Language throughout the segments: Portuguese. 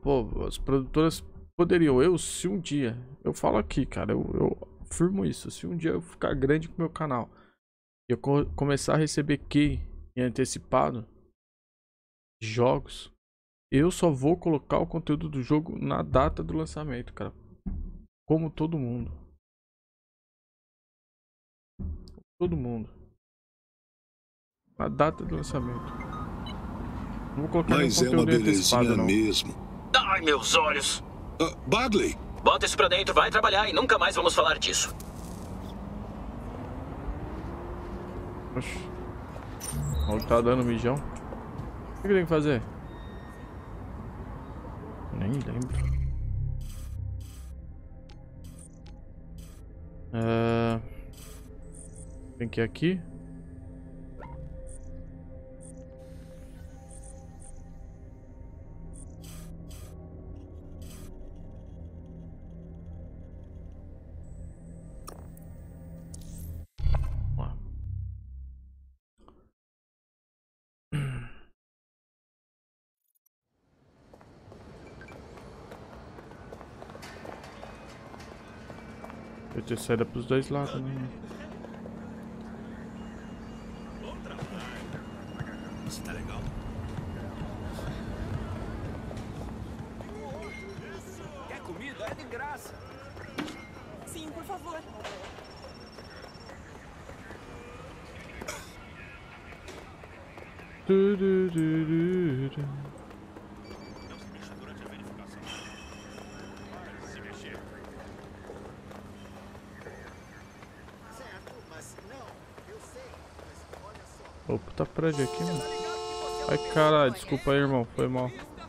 pô, as produtoras poderiam, se um dia, eu falo aqui, cara, eu afirmo isso, se um dia eu ficar grande com meu canal e eu começar a receber key em antecipado de jogos, eu só vou colocar o conteúdo do jogo na data do lançamento, cara. Como todo mundo. Todo mundo. Na data do lançamento. Não vou colocar nenhum Mas é uma conteúdo em antecipado, belezinha não. mesmo. Ai, meus olhos. Bagley! Bota isso pra dentro, vai trabalhar e nunca mais vamos falar disso. Oxi. O maluco tá dando mijão. O que tem que fazer? Nem lembro. Tem que ir aqui. Vamos lá. Eu ter saída pros dois lados, né? Isso tá legal. Quer comida? É de graça. Sim, por favor. Não se mexa durante a verificação. Se mexer. Certo, mas não, eu sei, mas olha só. Ô, puta prédio aqui, mano. Ai, caralho, desculpa aí, irmão. Foi mal.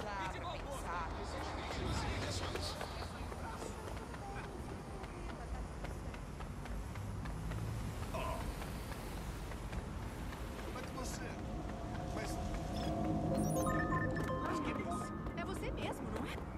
É você mesmo, não é?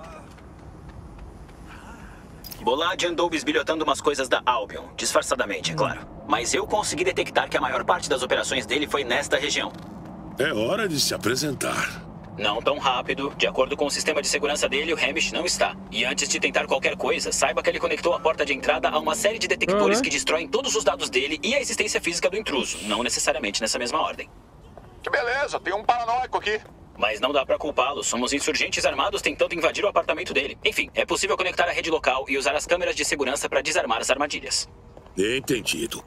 Bolad andou bisbilhotando umas coisas da Albion, disfarçadamente, é claro. Mas eu consegui detectar que a maior parte das operações dele foi nesta região. É hora de se apresentar. Não tão rápido. De acordo com o sistema de segurança dele, o Hamish não está. E antes de tentar qualquer coisa, saiba que ele conectou a porta de entrada a uma série de detectores que destroem todos os dados dele e a existência física do intruso. Não necessariamente nessa mesma ordem. Que beleza, tem um paranoico aqui. Mas não dá pra culpá-lo. Somos insurgentes armados tentando invadir o apartamento dele. Enfim, é possível conectar a rede local e usar as câmeras de segurança pra desarmar as armadilhas. Entendido.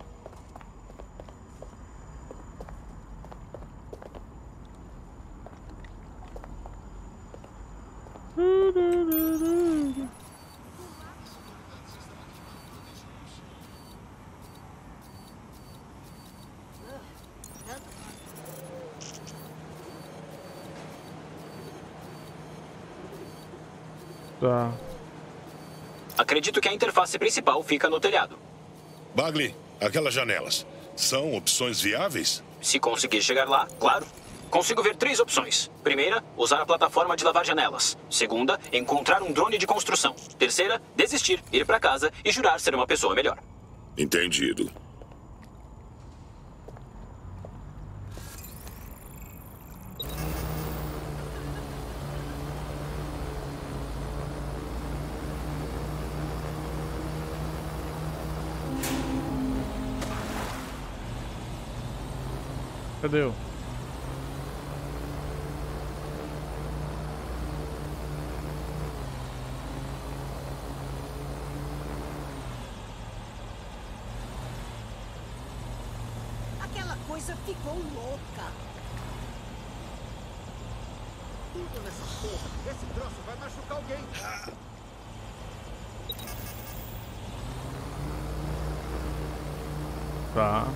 Tá. Acredito que a interface principal fica no telhado. Bagley, aquelas janelas são opções viáveis? Se conseguir chegar lá, claro. Consigo ver 3 opções. Primeira, usar a plataforma de lavar janelas. Segunda, encontrar um drone de construção. Terceira, desistir, ir pra casa e jurar ser uma pessoa melhor. Entendido. Cadê eu? Aquela coisa ficou louca. Tudo nessa porra, esse troço vai machucar alguém. Tá.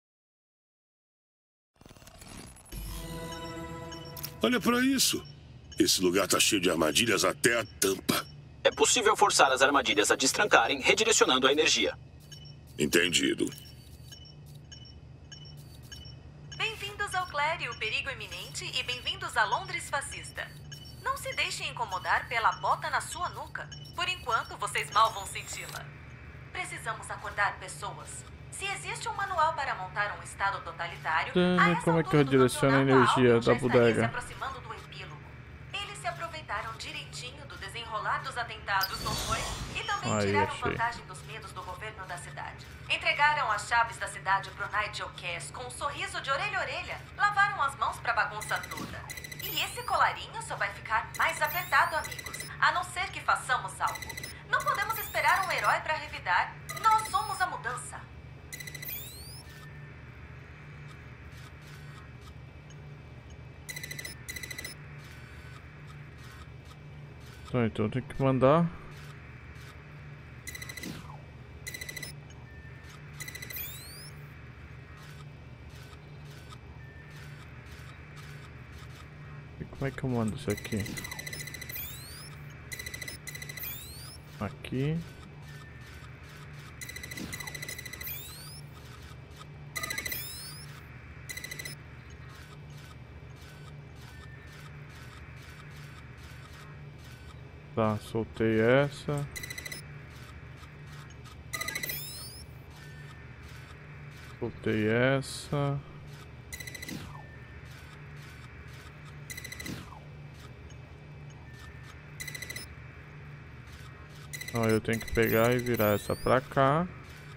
Olha pra isso. Esse lugar tá cheio de armadilhas até a tampa. É possível forçar as armadilhas a destrancarem, redirecionando a energia. Entendido. Bem-vindos ao Clary, o perigo iminente, e bem-vindos a Londres fascista. Não se deixem incomodar pela bota na sua nuca. Por enquanto, vocês mal vão senti-la. Precisamos acordar pessoas. Se existe um manual para montar um estado totalitário, a essa como é que eu altura do direciono a campeonato, energia Albion da já estaria bodega? se aproximando do epílogo. Eles se aproveitaram direitinho do desenrolar dos atentados, não foi? E também Aí, tiraram achei. vantagem dos medos do governo da cidade. Entregaram as chaves da cidade pro Nigel Cass com um sorriso de orelha a orelha. Lavaram as mãos pra bagunça toda. E esse colarinho só vai ficar mais apertado, amigos. A não ser que façamos algo. Não podemos esperar um herói pra revidar. Nós somos a mudança. Então tem que mandar. E como é que eu mando isso aqui? Aqui. Tá, soltei essa. Soltei essa. Então eu tenho que pegar e virar essa pra cá.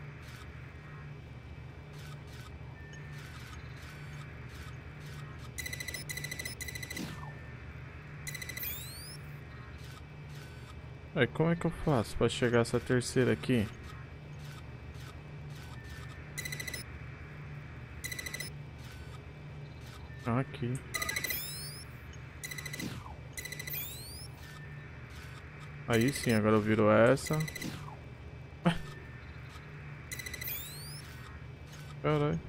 Aí como é que eu faço pra chegar essa terceira aqui? Aqui. Aí sim, agora eu viro essa. Caralho.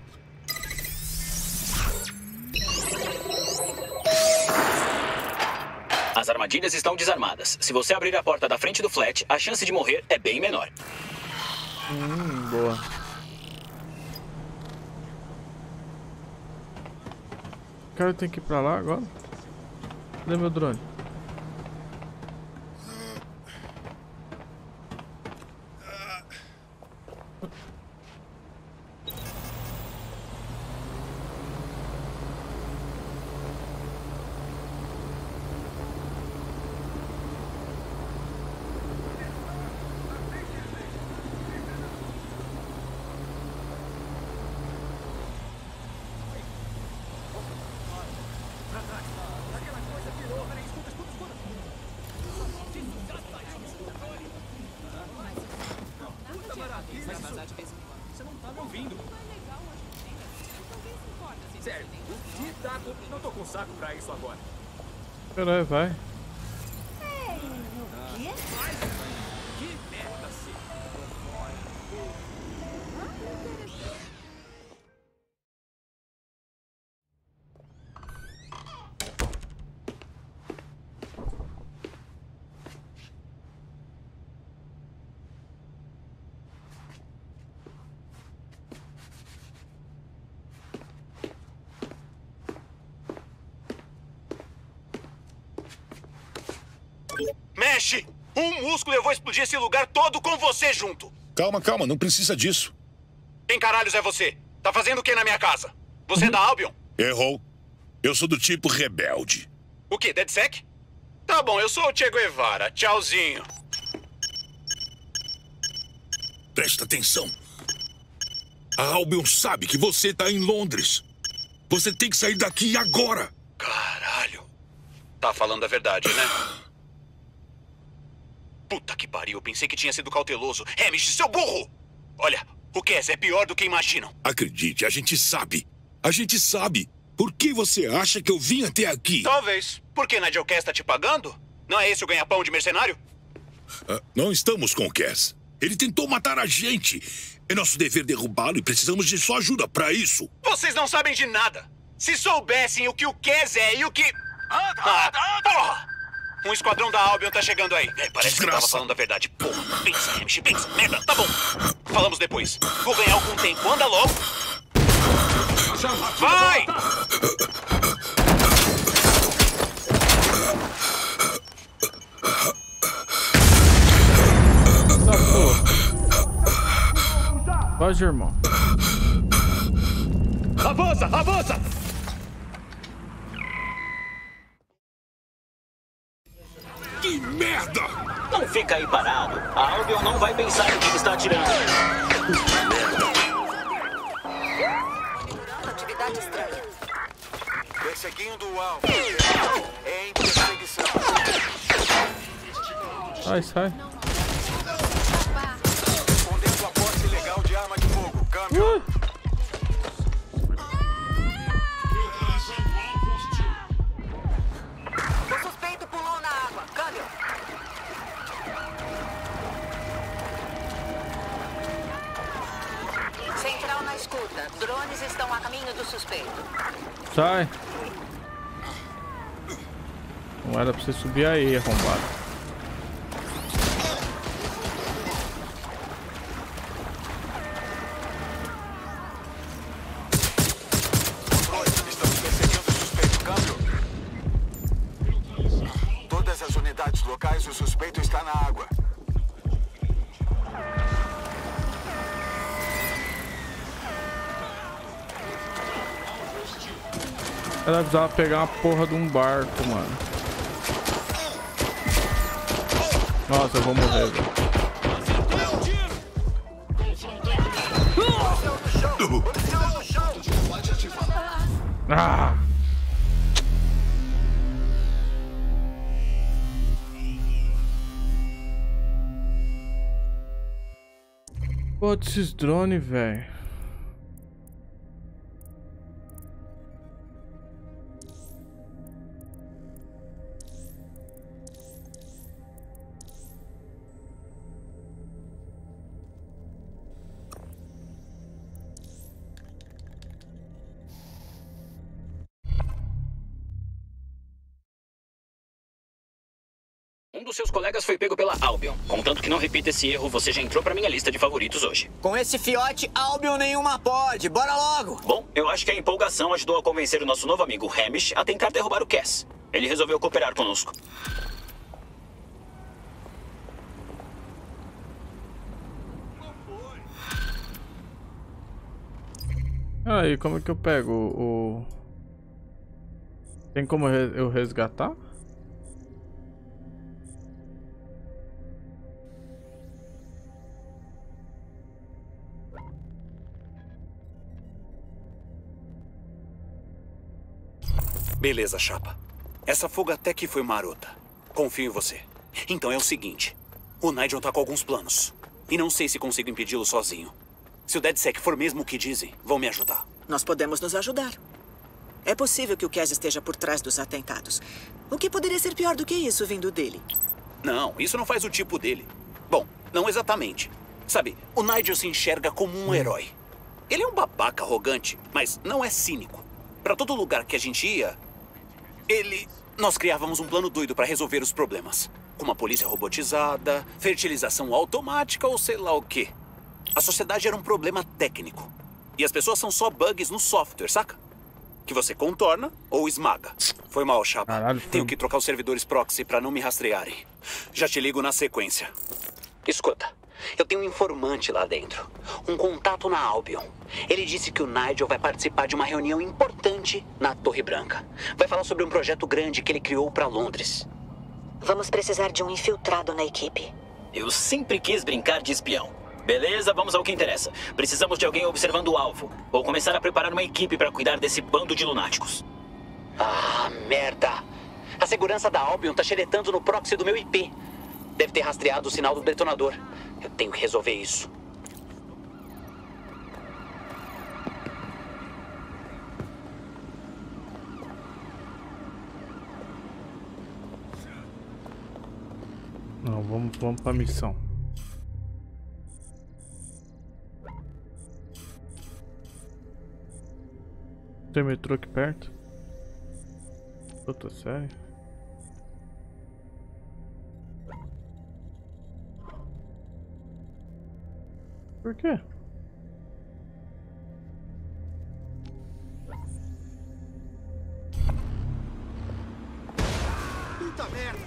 As armadilhas estão desarmadas. Se você abrir a porta da frente do flat, a chance de morrer é bem menor. Boa. O cara tem que ir pra lá agora? Cadê meu drone? Você não tá me ouvindo. Sério, o que tá? Não tô com saco pra isso agora. Caralho, vai. Que merda, sim. Mexe! Um músculo e eu vou explodir esse lugar todo com você junto! Calma, calma, não precisa disso. Quem caralhos é você? Tá fazendo o que na minha casa? Você é da Albion? Errou. Eu sou do tipo rebelde. O quê, DedSec? Tá bom, eu sou o Che Guevara. Tchauzinho. Presta atenção. A Albion sabe que você tá em Londres. Você tem que sair daqui agora. Caralho. Tá falando a verdade, né? Puta que pariu, eu pensei que tinha sido cauteloso. Hamish, seu burro! Olha, o Cass é pior do que imaginam. Acredite, a gente sabe. A gente sabe. Por que você acha que eu vim até aqui? Talvez. Por que Nigel Cass tá te pagando? Não é esse o ganha-pão de mercenário? Não estamos com o Cass. Ele tentou matar a gente. É nosso dever derrubá-lo e precisamos de sua ajuda pra isso. Vocês não sabem de nada. Se soubessem o que o Cass é e o que... Porra! Um esquadrão da Albion tá chegando aí. Parece que tava Desgraça. falando a verdade. Porra, pensa, Hamish, pensa. Merda, tá bom. Falamos depois. Vou ganhar algum tempo. Anda logo. Vai! Pode, irmão. Avança, avança! Que merda! Não fica aí parado. A Albion não vai pensar em quem está atirando. Atividade estranha. Perseguindo o alvo. Em perseguição. Sai. Escondendo a posse ilegal de arma de fogo. Câmbio. O suspeito pulou na água. Câmbio. Central na escuta. Drones estão a caminho do suspeito. Sai. Não era pra você subir aí, arrombado. Estamos perseguindo o suspeito. Câmbio. Todas as unidades locais, o suspeito está na água. Ela precisava pegar uma porra de um barco, mano. Nossa, eu vou morrer, velho. Ah! Pô, desses drones, velho. Um dos seus colegas foi pego pela Albion. Contanto que não repita esse erro, você já entrou pra minha lista de favoritos hoje. Com esse fiote, Albion nenhuma pode. Bora logo! Bom, eu acho que a empolgação ajudou a convencer o nosso novo amigo Hamish a tentar derrubar o Cass. Ele resolveu cooperar conosco. Aí, como é que eu pego o... Tem como eu resgatar? Beleza, chapa. Essa fuga até que foi marota. Confio em você. Então é o seguinte. O Nigel tá com alguns planos. E não sei se consigo impedi-lo sozinho. Se o DedSec for mesmo o que dizem, vão me ajudar. Nós podemos nos ajudar. É possível que o Cass esteja por trás dos atentados. O que poderia ser pior do que isso vindo dele? Não, isso não faz o tipo dele. Bom, não exatamente. Sabe, o Nigel se enxerga como um herói. Ele é um babaca arrogante, mas não é cínico. Pra todo lugar que a gente ia, nós criávamos um plano doido pra resolver os problemas. Com uma polícia robotizada, fertilização automática ou sei lá o quê. A sociedade era um problema técnico. E as pessoas são só bugs no software, saca? Que você contorna ou esmaga. Foi mal, chapa. Caralho, Tenho que trocar os servidores proxy pra não me rastrearem. Já te ligo na sequência. Escuta, eu tenho um informante lá dentro. Um contato na Albion. Ele disse que o Nigel vai participar de uma reunião importante na Torre Branca. Vai falar sobre um projeto grande que ele criou pra Londres. Vamos precisar de um infiltrado na equipe. Eu sempre quis brincar de espião. Beleza, vamos ao que interessa. Precisamos de alguém observando o alvo. Vou começar a preparar uma equipe pra cuidar desse bando de lunáticos. Ah, merda. A segurança da Albion tá xeretando no proxy do meu IP. Deve ter rastreado o sinal do detonador. Eu tenho que resolver isso. Não, vamos pra missão. Tem metrô aqui perto? Puta, sério? Por quê? Puta merda!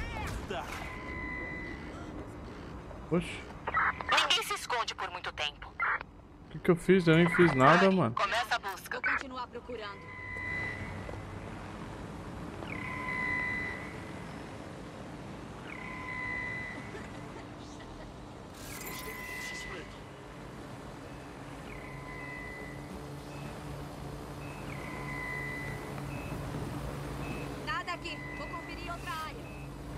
Oxi. Ninguém se esconde por muito tempo. O que eu fiz? Eu nem fiz nada, mano. Começa a busca. Vou continuar procurando. Nada aqui. Vou conferir outra área.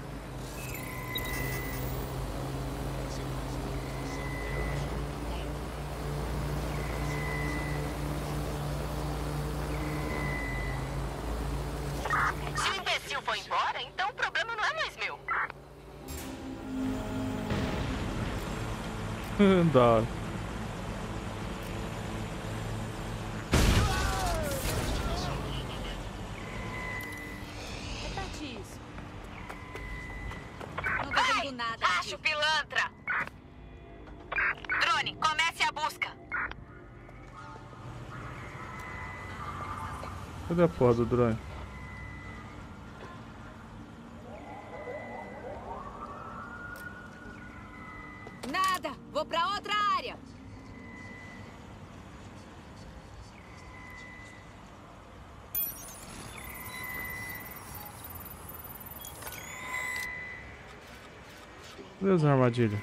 Se o imbecil for embora, então o problema não é mais meu. Da hora. Repete isso. Não tô vendo nada aqui. Acho pilantra. Drone, comece a busca. Cadê a porra do drone? Nada. Vou pra outra área. Cadê as armadilhas?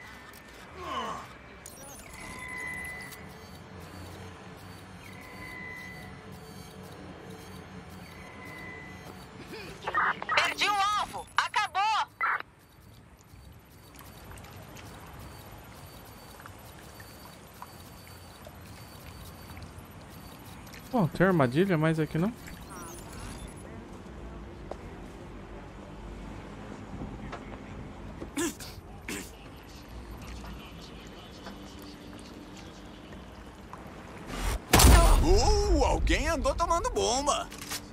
Perdi o alvo. Acabou. Bom, tem armadilha, mas aqui não. Alguém andou tomando bomba.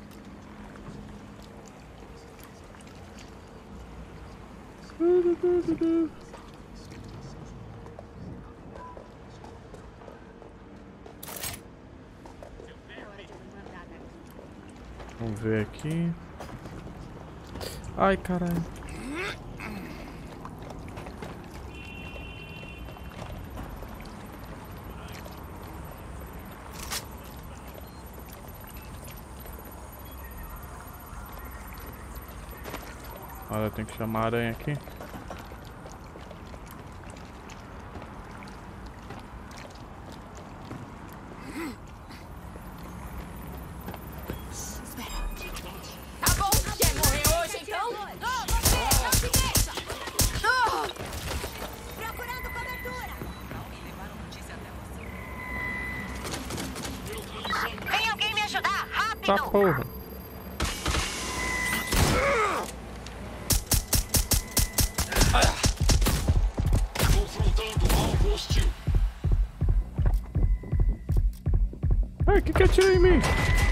Vamos ver aqui. Ai, caralho. Olha, tem que chamar a aranha aqui. Tá bom. Quer morrer hoje, então? Procurando cobertura. Vem alguém me ajudar, rápido. Tá porra. Confrontando alvo hostil. Ai, que atira em mim?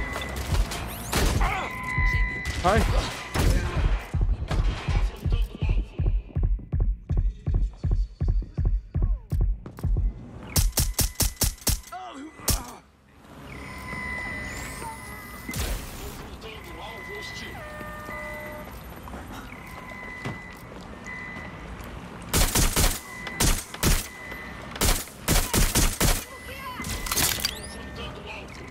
Ai. Confrontando alvo hostil. Confrontando alvo.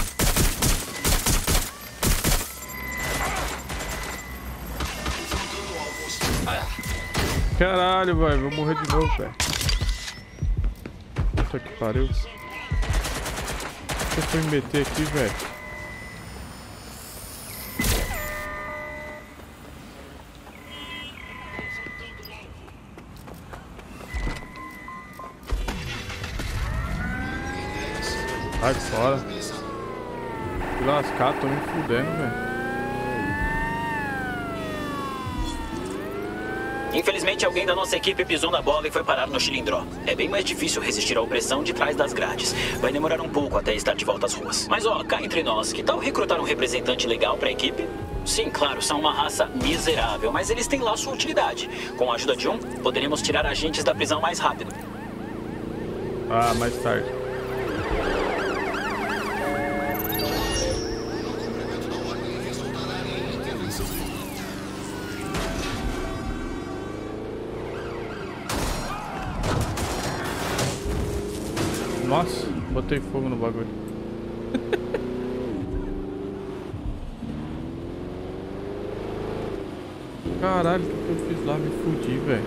Confrontando alvo hostil. Caralho, velho. Vou morrer de novo, velho. Puta que pariu. Você foi me meter aqui, velho. Sai fora. Que lascado, tô me fudendo, velho. Infelizmente, alguém da nossa equipe pisou na bola e foi parar no Chilindró. É bem mais difícil resistir à opressão de trás das grades. Vai demorar um pouco até estar de volta às ruas. Mas ó, cá entre nós, que tal recrutar um representante legal pra equipe? Sim, claro, são uma raça miserável, mas eles têm lá sua utilidade. Com a ajuda de um, poderíamos tirar agentes da prisão mais rápido. Ah, mais tarde. Nossa, botei fogo no bagulho. Caralho, o que eu fiz lá? Me fudi, velho.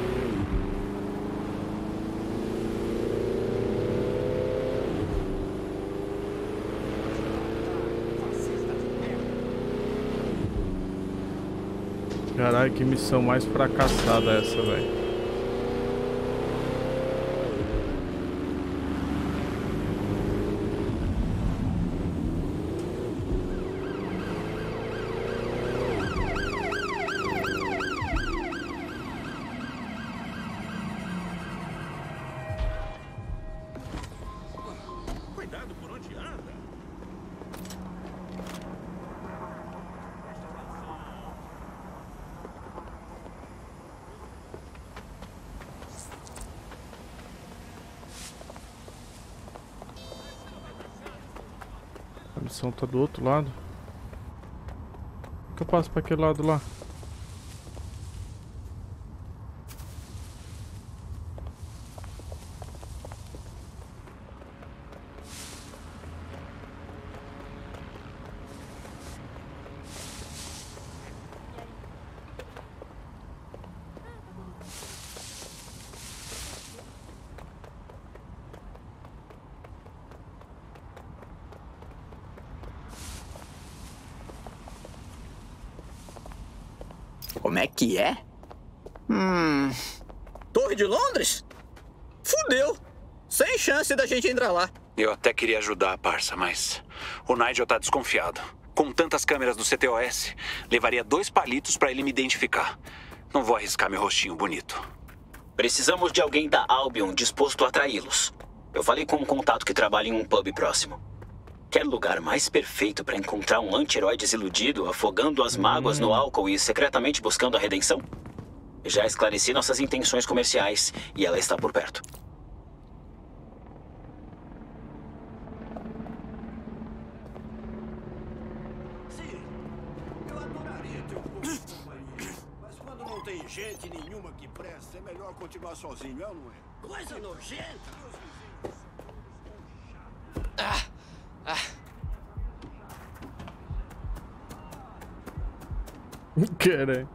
Caralho, que missão mais fracassada essa, velho. Cuidado por onde anda. A missão tá do outro lado. Como que eu passo pra aquele lado lá? Como é que é? Torre de Londres? Fudeu! Sem chance da gente entrar lá. Eu até queria ajudar, parça, mas o Nigel tá desconfiado. Com tantas câmeras do CTOS, levaria 2 palitos pra ele me identificar. Não vou arriscar meu rostinho bonito. Precisamos de alguém da Albion disposto a atraí-los. Eu falei com um contato que trabalha em um pub próximo. Quer lugar mais perfeito para encontrar um anti-herói desiludido, afogando as mágoas no álcool e secretamente buscando a redenção? Já esclareci nossas intenções comerciais e ela está por perto. Sim, eu adoraria ter um pouco de companhia. Mas quando não tem gente nenhuma que presta, é melhor continuar sozinho, é ou não é? Coisa nojenta! Caralho.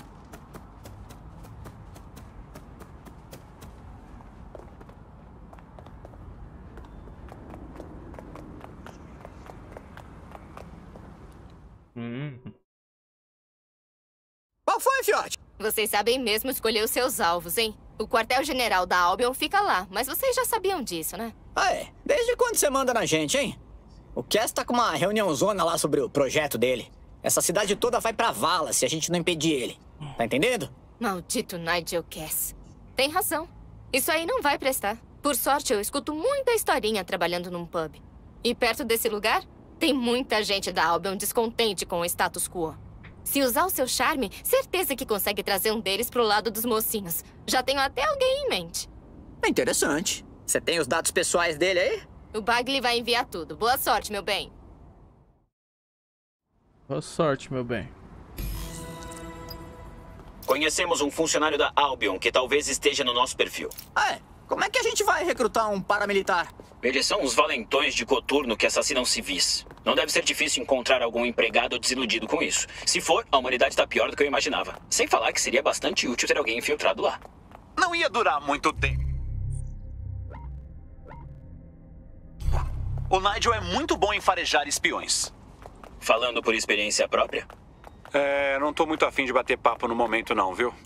Qual foi, fiote? Vocês sabem mesmo escolher os seus alvos, hein? O quartel-general da Albion fica lá, mas vocês já sabiam disso, né? Ah, é? Desde quando você manda na gente, hein? O Cass tá com uma reuniãozona lá sobre o projeto dele. Essa cidade toda vai pra vala se a gente não impedir ele. Tá entendendo? Maldito Nigel Cass. Tem razão. Isso aí não vai prestar. Por sorte, eu escuto muita historinha trabalhando num pub. E perto desse lugar, tem muita gente da Albion descontente com o status quo. Se usar o seu charme, certeza que consegue trazer um deles pro lado dos mocinhos. Já tenho até alguém em mente. É interessante. Você tem os dados pessoais dele aí? O Bagley vai enviar tudo. Boa sorte, meu bem. Boa sorte, meu bem. Conhecemos um funcionário da Albion que talvez esteja no nosso perfil. Ah, é? Como é que a gente vai recrutar um paramilitar? Eles são os valentões de coturno que assassinam civis. Não deve ser difícil encontrar algum empregado desiludido com isso. Se for, a humanidade tá pior do que eu imaginava. Sem falar que seria bastante útil ter alguém infiltrado lá. Não ia durar muito tempo. O Nigel é muito bom em farejar espiões. Falando por experiência própria? É, não tô muito afim de bater papo no momento não, viu?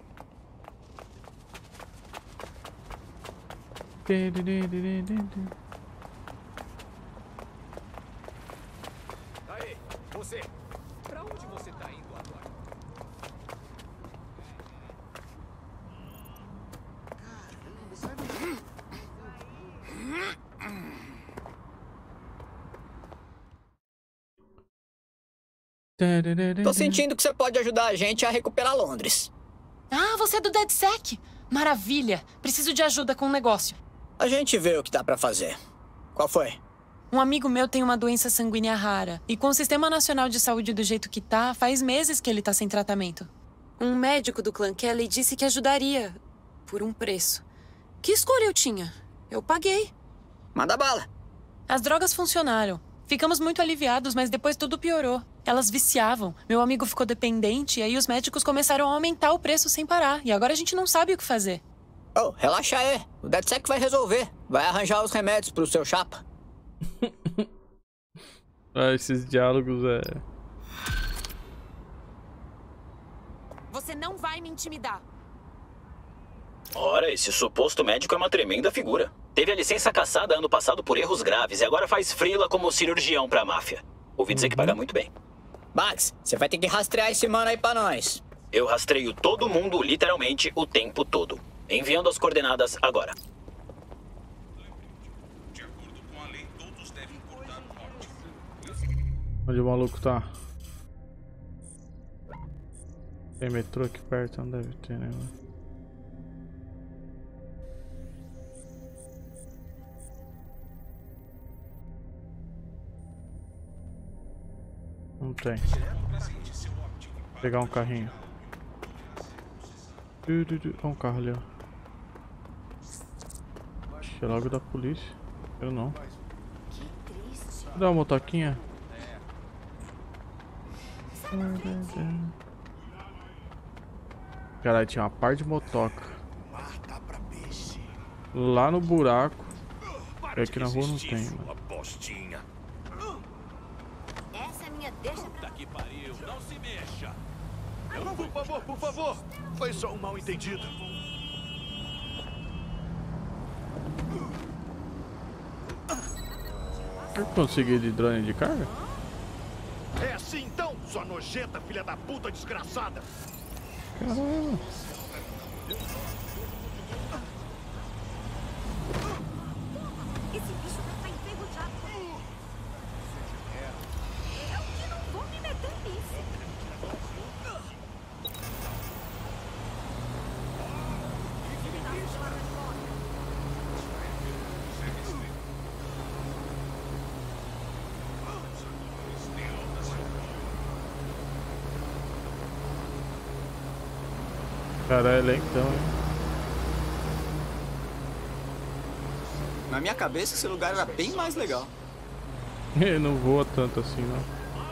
Aí, você. Pra onde você tá indo agora? Caramba, sai daí. Tô sentindo que você pode ajudar a gente a recuperar Londres. Ah, você é do DedSec. Maravilha. Preciso de ajuda com um negócio. A gente vê o que dá pra fazer. Qual foi? Um amigo meu tem uma doença sanguínea rara. E com o Sistema Nacional de Saúde do jeito que tá, faz meses que ele tá sem tratamento. Um médico do clã Kelly disse que ajudaria. Por um preço. Que escolha eu tinha? Eu paguei. Manda bala. As drogas funcionaram. Ficamos muito aliviados, mas depois tudo piorou. Elas viciavam. Meu amigo ficou dependente e aí os médicos começaram a aumentar o preço sem parar. E agora a gente não sabe o que fazer. Oh, relaxa aí. O DedSec vai resolver. Vai arranjar os remédios pro seu chapa. Esses diálogos Você não vai me intimidar. Ora, esse suposto médico é uma tremenda figura. Teve a licença cassada ano passado por erros graves e agora faz frila como cirurgião pra máfia. Ouvi dizer que paga muito bem. Max, você vai ter que rastrear esse mano aí pra nós. Eu rastreio todo mundo, literalmente, o tempo todo. Enviando as coordenadas agora. Onde o maluco tá? Tem metrô aqui perto? Não deve ter, né? Não tem. Vou pegar um carrinho. Olha um carro ali, ó. Acho que é logo da polícia. Eu não. Dá uma motoquinha. Caralho, tinha uma par de motoca lá no buraco. E aqui na rua não tem, mano. Essa é a minha deixa pra... Puta que pariu, não se mexa. Por favor. Foi só um mal entendido. Eu consegui de drone de carga? É assim então, sua nojenta filha da puta desgraçada. Caramba. Esse bicho tá enferrujado. Eu que não vou me meter nisso. Caralho, então, hein? Na minha cabeça esse lugar era bem mais legal. Ele não voa tanto assim, não.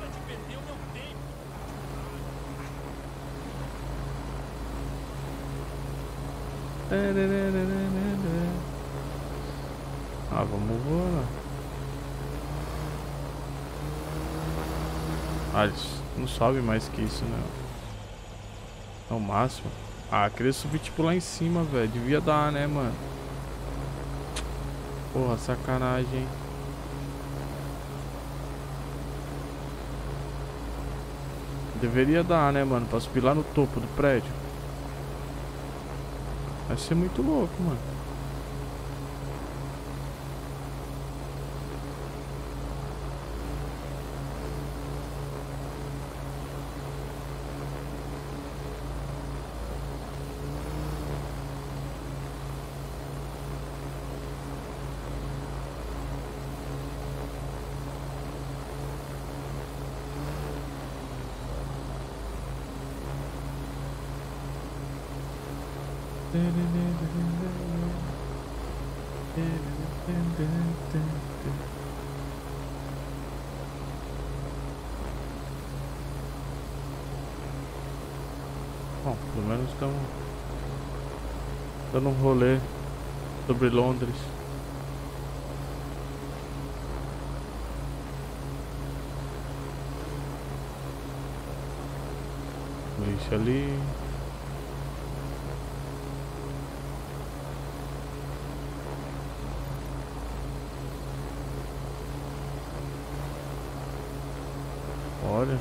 Ah, vamos voar. Ah, eles não sobe mais que isso, né? É o máximo. Ah, queria subir tipo lá em cima, velho. Devia dar, né, mano? Porra, sacanagem, hein? Deveria dar, né, mano? Pra subir lá no topo do prédio. Vai ser muito louco, mano. Bom, pelo menos estamos dando um rolê sobre Londres. Polícia ali. Olha.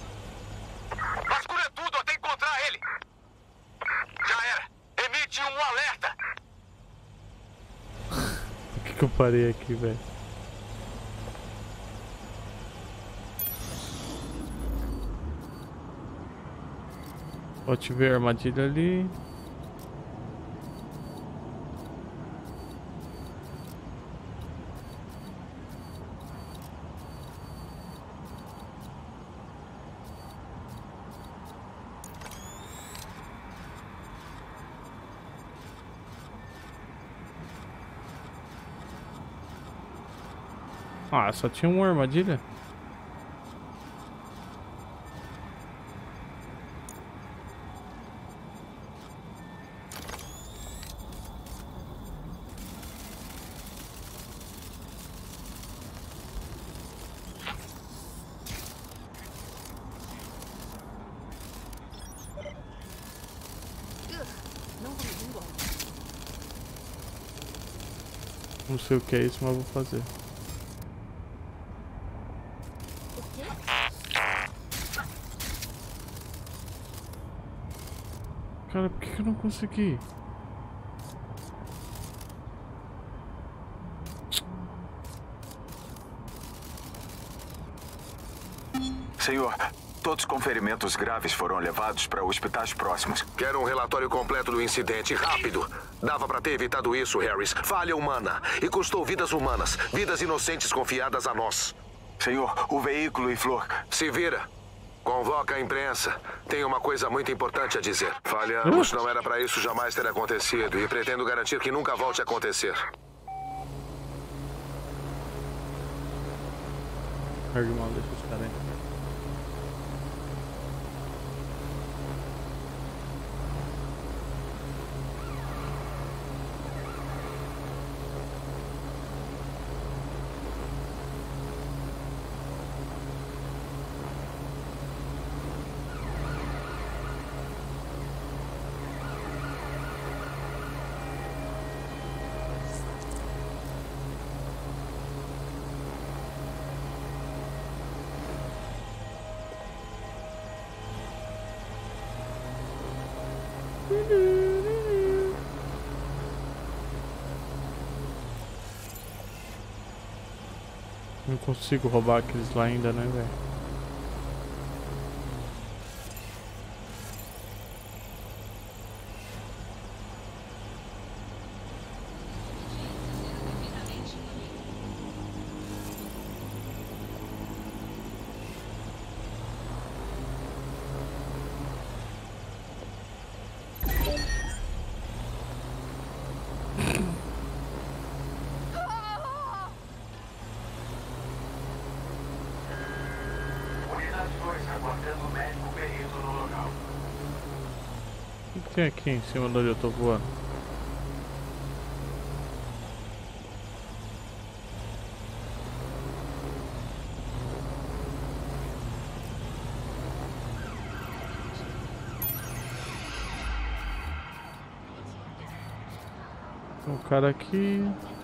Vasculha tudo até encontrar ele. Já era. Emite um alerta. que eu parei aqui, velho? Pode ver a armadilha ali. Ah, só tinha uma armadilha? Não vamos embora. Não sei o que é isso, mas vou fazer. Cara, por que eu não consegui? Senhor, todos com ferimentos graves foram levados para hospitais próximos. Quero um relatório completo do incidente, rápido. Dava pra ter evitado isso, Harris. Falha humana. E custou vidas humanas. Vidas inocentes confiadas a nós. Senhor, o veículo e Flor... Se vira. Convoca a imprensa. Tenho uma coisa muito importante a dizer. Falhamos, não era pra isso jamais ter acontecido. E pretendo garantir que nunca volte a acontecer. Irmão, deixa os caras aí. Não consigo roubar aqueles lá ainda, né, velho? O que tem aqui em cima de onde eu tô voando? Tem um cara aqui.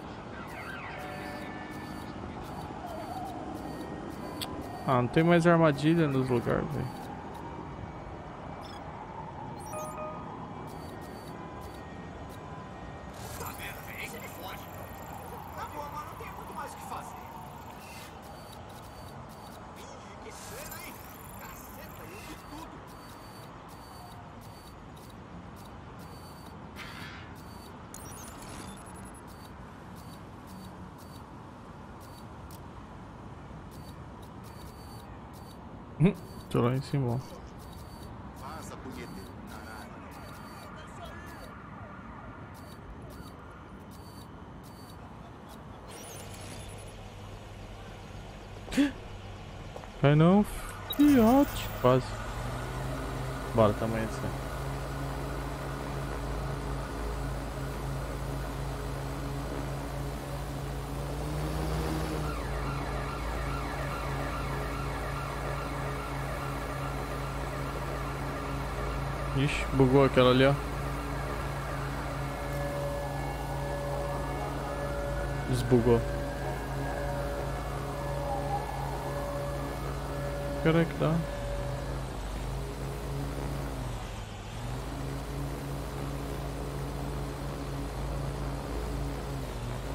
Ah, não tem mais armadilha nos lugares, velho. Tô lá em cima. Cai não, fiote. Quase. Bora, tá amanhecendo. Ixi, bugou aquela ali, ó. Desbugou. Que hora é que dá?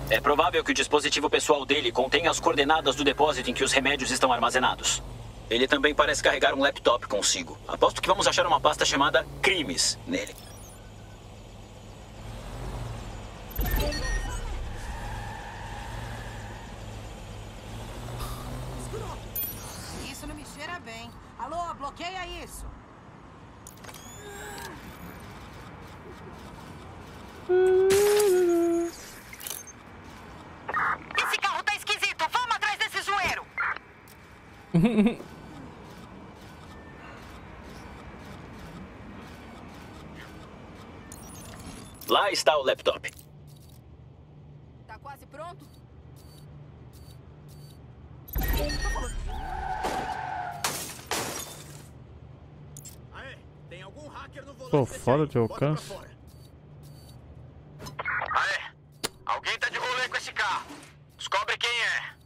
É provável que o dispositivo pessoal dele contenha as coordenadas do depósito em que os remédios estão armazenados. Ele também parece carregar um laptop consigo. Aposto que vamos achar uma pasta chamada Crimes nele. Isso não me cheira bem. Alô, bloqueia isso. Esse carro tá esquisito. Vamos atrás desse zoeiro. Lá está o laptop. Tá quase pronto? Aê, tem algum hacker no volante? Pô, fora de alcance. Aê, alguém tá de rolê com esse carro. Descobre quem é.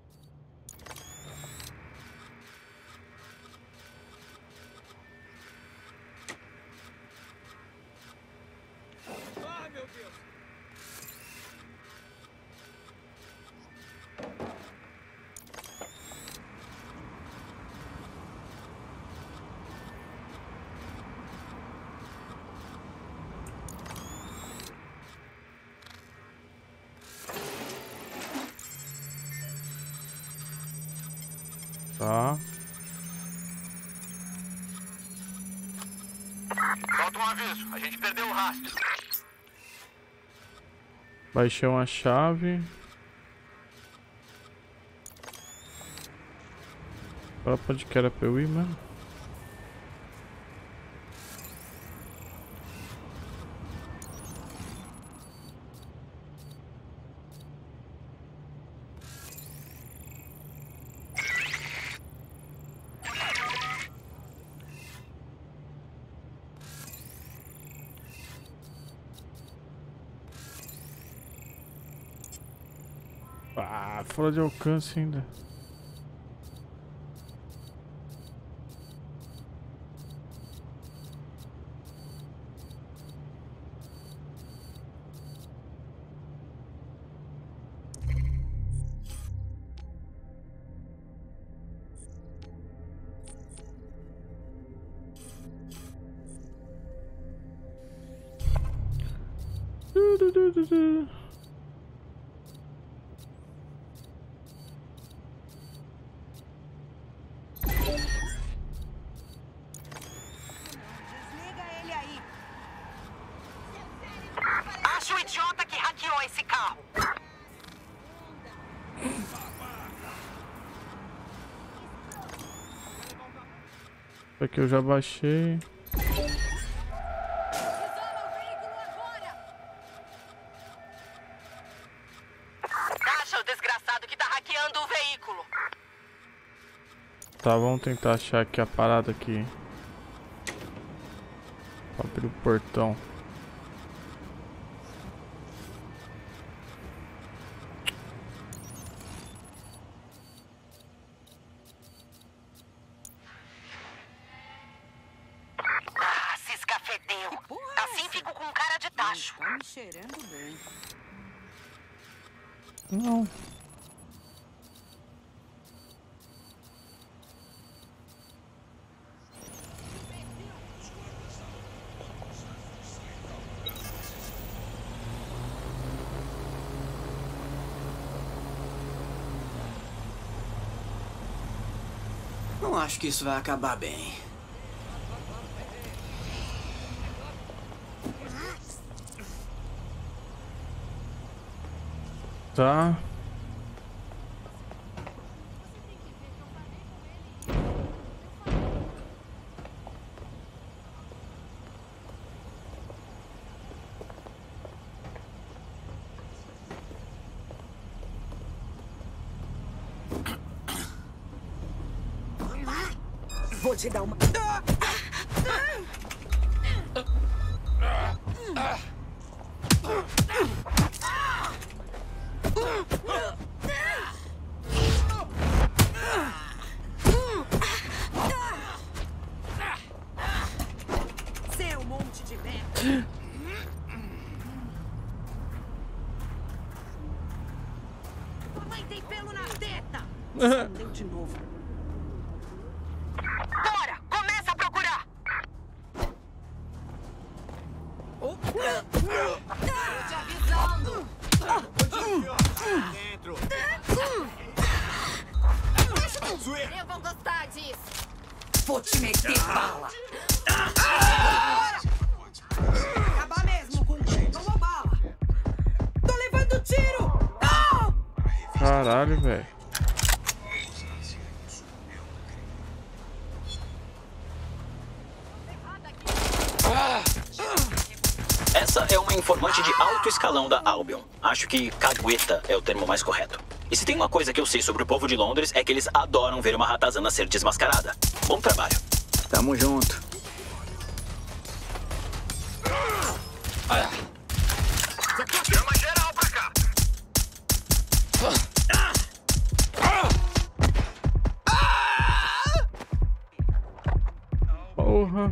Ai, meu Deus. Tá. Solta um aviso, a gente perdeu o rastro. Baixei uma chave. Agora pode que era pra eu ir mesmo. Ah, fora de alcance ainda. Desliga ele aí. Acho o idiota que hackeou esse carro. Aqui eu já baixei. Acha o desgraçado que tá hackeando o veículo. Tá, vamos tentar achar aqui a parada aqui. Abrir o portão. Ah, se escafedeu. Assim fico com cara de tacho. Tá me cheirando bem. Não. Não acho que isso vai acabar bem. Tá. Vou te dar uma... Seu monte de merda. Deu de novo. Bora! Começa a procurar! Tô te avisando. Dentro. Eu vou gostar disso. Vou te meter bala. Acabar mesmo com tomou bala. Tô levando tiro. Caralho, velho. Essa é uma informante de alto escalão da Albion. Acho que cagueta é o termo mais correto. E se tem uma coisa que eu sei sobre o povo de Londres é que eles adoram ver uma ratazana ser desmascarada. Bom trabalho. Tamo junto. Chama geral pra cá. Porra.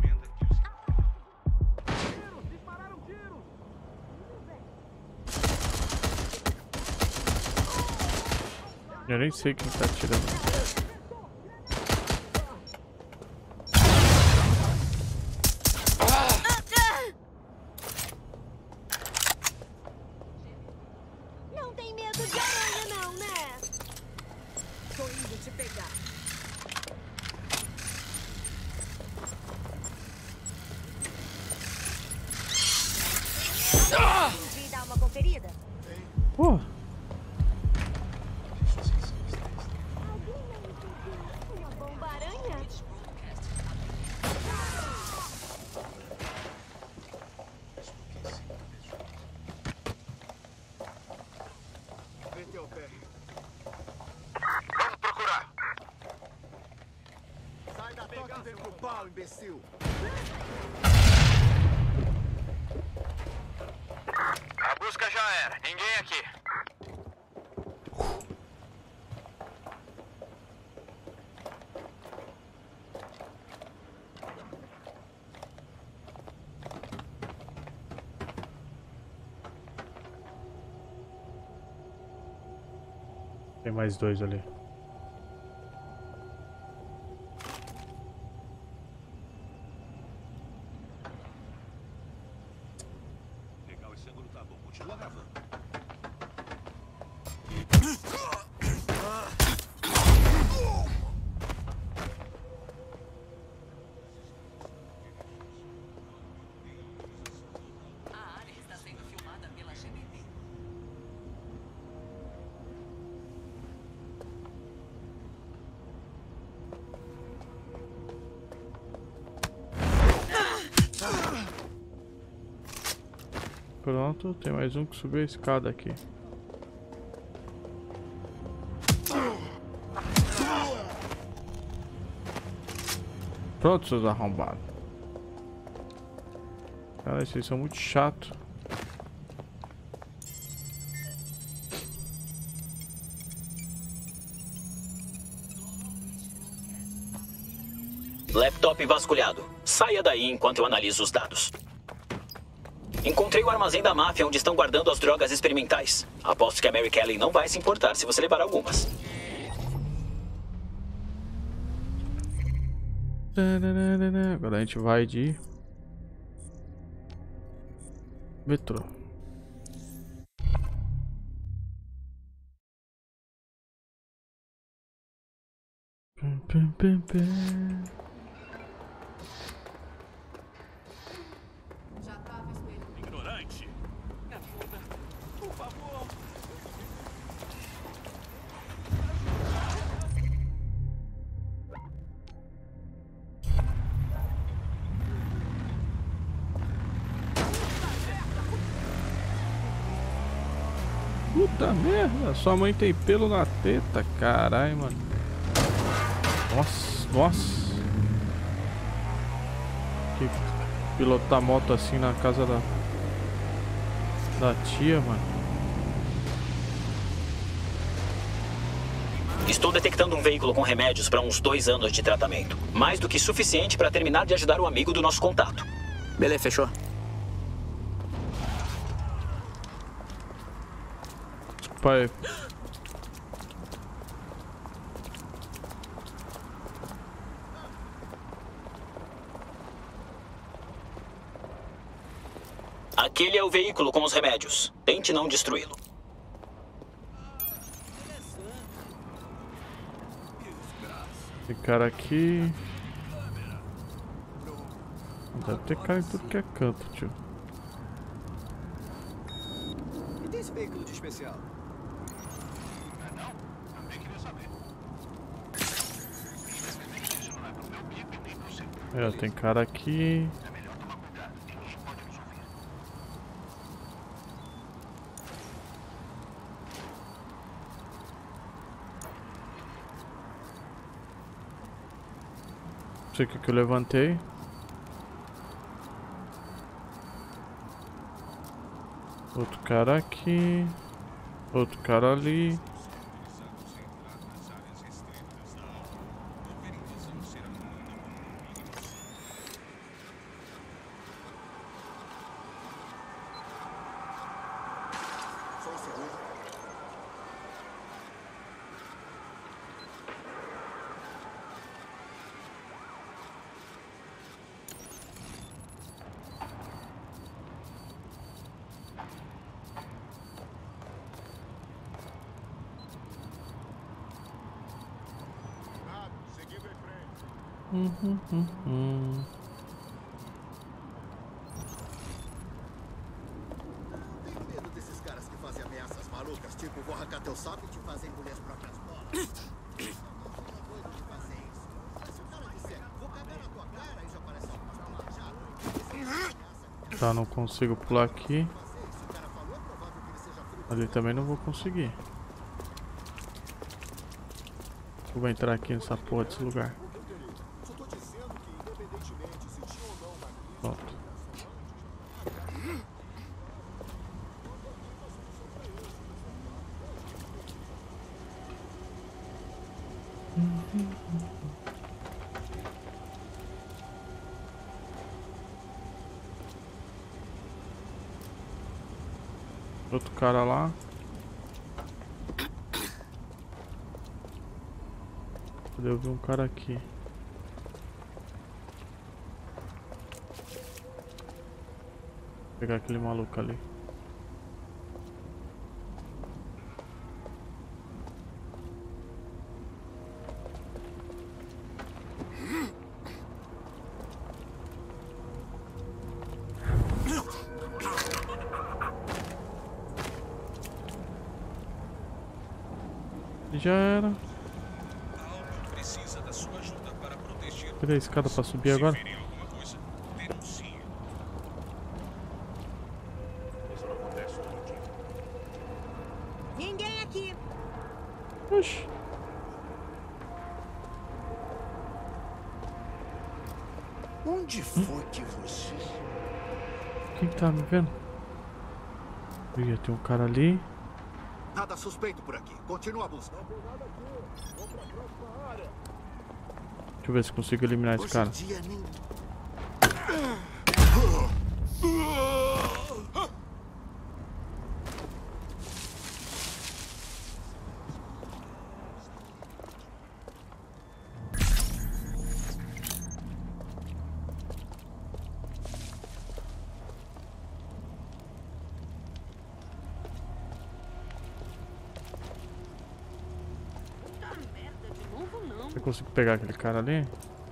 Eu nem sei quem tá atirando. Não tem medo de aranha, não, né? Tô indo te pegar. Vim dar uma conferida? Pô. Uma bomba aranha? Meteu o pé. Vamos procurar. Sai da toca e vem pro pau, imbecil. A busca já era. Ninguém aqui. Tem mais dois ali. Legal, esse ângulo tá bom. Continua gravando. A área está sendo filmada pela GBT. Pronto, tem mais um que subiu a escada aqui. Pronto, seus arrombados. Cara, vocês são muito chatos. Laptop vasculhado. Saia daí enquanto eu analiso os dados. Encontrei o armazém da máfia onde estão guardando as drogas experimentais. Aposto que a Mary Kelly não vai se importar se você levar algumas. Agora a gente vai de metrô. Ignorante. Me ajuda. Por favor. Puta merda, sua mãe tem pelo na teta, caralho, mano. Nossa, nossa. Que pilotar moto assim na casa da tia, mano. Estou detectando um veículo com remédios para uns 2 anos de tratamento. Mais do que suficiente para terminar de ajudar o amigo do nosso contato. Beleza, fechou. Pai. Aquele é o veículo com os remédios. Tente não destruí-lo. Esse cara aqui... Deve ter cara em tudo que é canto, tio. E tem esse veículo de especial? Não? Também queria saber. Infelizmente isso não é pro meu bico nem pro seu. É, tem cara aqui... É melhor tomar cuidado. Ninguém pode nos ouvir. Não sei o que eu levantei. Outro cara aqui. Outro cara ali. Tenho medo desses caras que fazem ameaças malucas, tipo, vou arrancar teu sapo e te fazer engolir as próprias bolas. Doido de fazer isso. Mas se o cara disser, vou cagar na tua cara, aí já parece algo mais Tá, não consigo pular aqui. Ali também não vou conseguir. Eu vou entrar aqui nessa porra desse lugar. Pronto. Outro cara lá. Eu vi um cara aqui. Vou pegar aquele maluco ali. Já era. Precisa da sua ajuda para proteger. Cadê a escada pra subir agora? Alguma coisa, denuncie. Isso não acontece todo dia. Ninguém aqui. Oxi. Onde foi que você... Quem que tá me vendo? Ih, tem um cara ali. Nada suspeito por aqui. Continua a busca. Deixa eu ver se consigo eliminar esse cara. Eu consigo pegar aquele cara ali?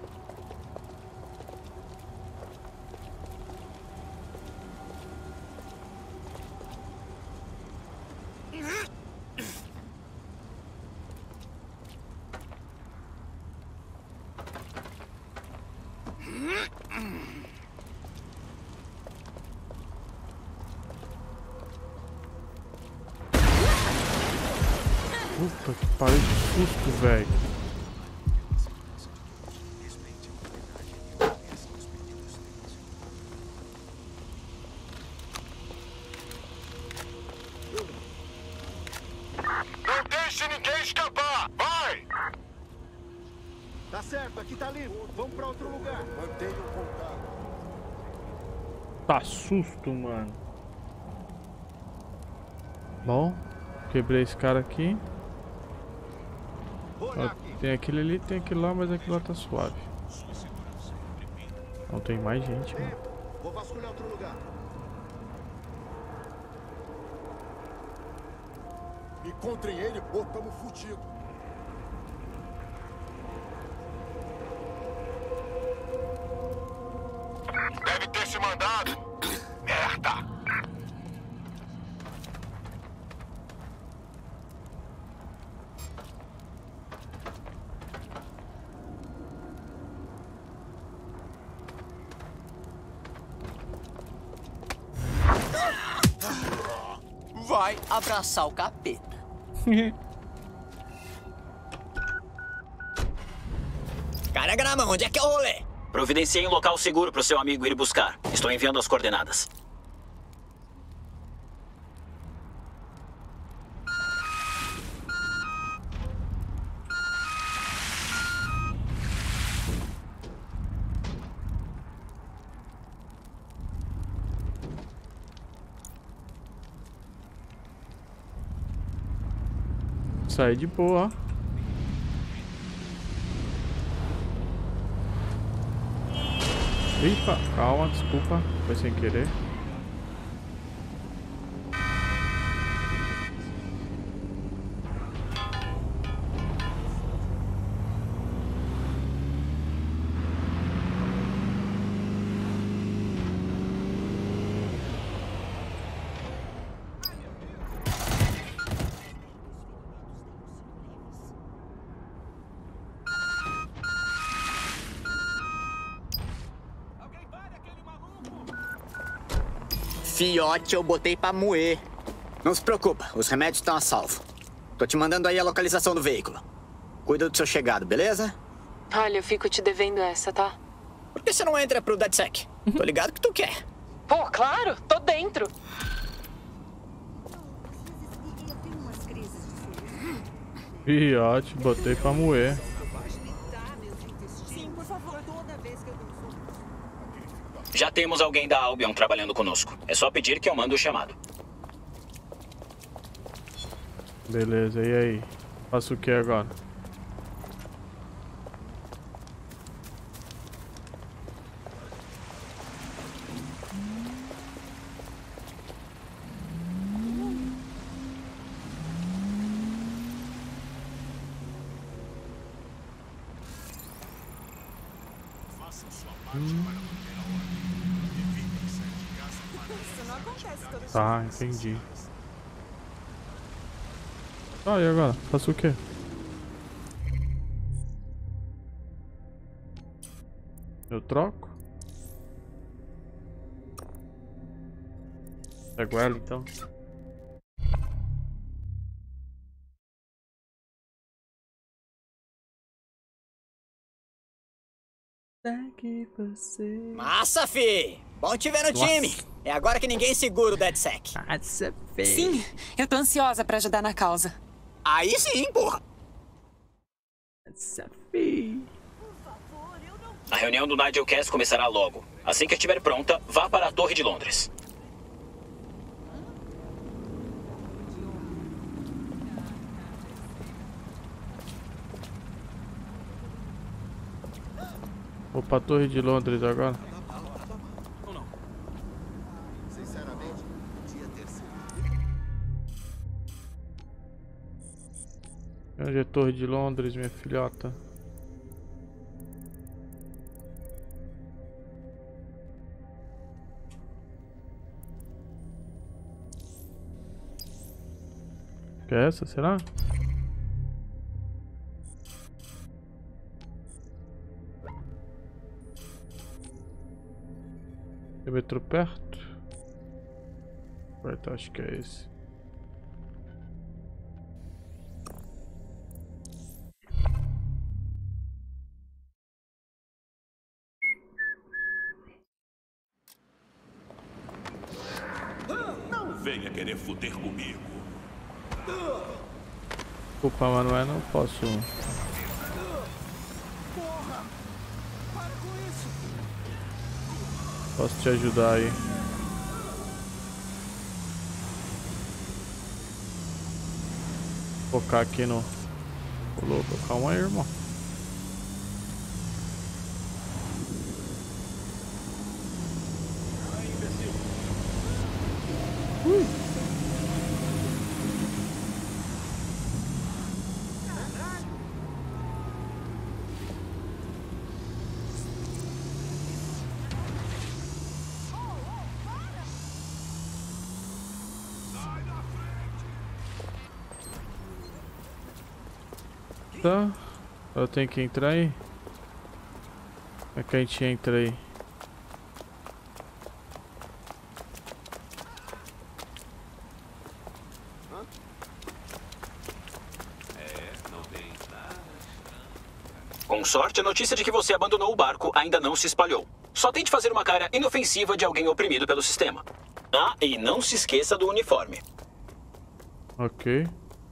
Puta que pariu, de susto, velho. Não deixe ninguém escapar! Vai! Tá certo, aqui tá limpo. Vamos pra outro lugar. Mantenha o contato. Tá susto, mano. Bom, quebrei esse cara aqui. Ó, tem aquele ali, tem aquele lá, mas aquele lá tá suave. Não tem mais gente, mano. Vou vasculhar outro lugar. Encontrem ele ou tamo fudido. Deve ter se mandado. Merda! Vai abraçar o capeta. Caranga na mão, onde é que é o rolê? Providenciei um local seguro pro seu amigo ir buscar. Estou enviando as coordenadas. Sai de boa, ó. Eita, calma, desculpa, foi sem querer. Fiote, eu botei pra moer. Não se preocupa, os remédios estão a salvo. Tô te mandando aí a localização do veículo. Cuida do seu chegado, beleza? Olha, eu fico te devendo essa, tá? Por que você não entra pro DedSec? Tô ligado que tu quer. Pô, claro, tô dentro. Fiote, botei pra moer. Já temos alguém da Albion trabalhando conosco. É só pedir que eu mando o chamado. Beleza, e aí? Faço o que agora? Tá, entendi. Ah, e agora? Faço o quê? Eu troco? Pego ela então. Massa, fi! Bom te ver no time! É agora que ninguém segura o DedSec. Massa, fi! Sim, eu tô ansiosa pra ajudar na causa. Aí sim, porra! Massa, fi! A reunião do Nigelcast começará logo. Assim que estiver pronta, vá para a Torre de Londres. Vou pra Torre de Londres agora. Sinceramente, podia ter sido. Onde é a Torre de Londres, minha filhota? Que é essa, será? Tem metrô perto? Então, acho que é esse. Não venha querer fuder comigo. Desculpa, Manuel, não posso. Porra! Para com isso! Posso te ajudar aí. Focar aqui no. Ô, louco, calma aí, irmão. Tá. Eu tenho que entrar aí. Como é que a gente entra aí? Com sorte, a notícia de que você abandonou o barco ainda não se espalhou. Só tente fazer uma cara inofensiva de alguém oprimido pelo sistema. Ah, e não se esqueça do uniforme. Ok.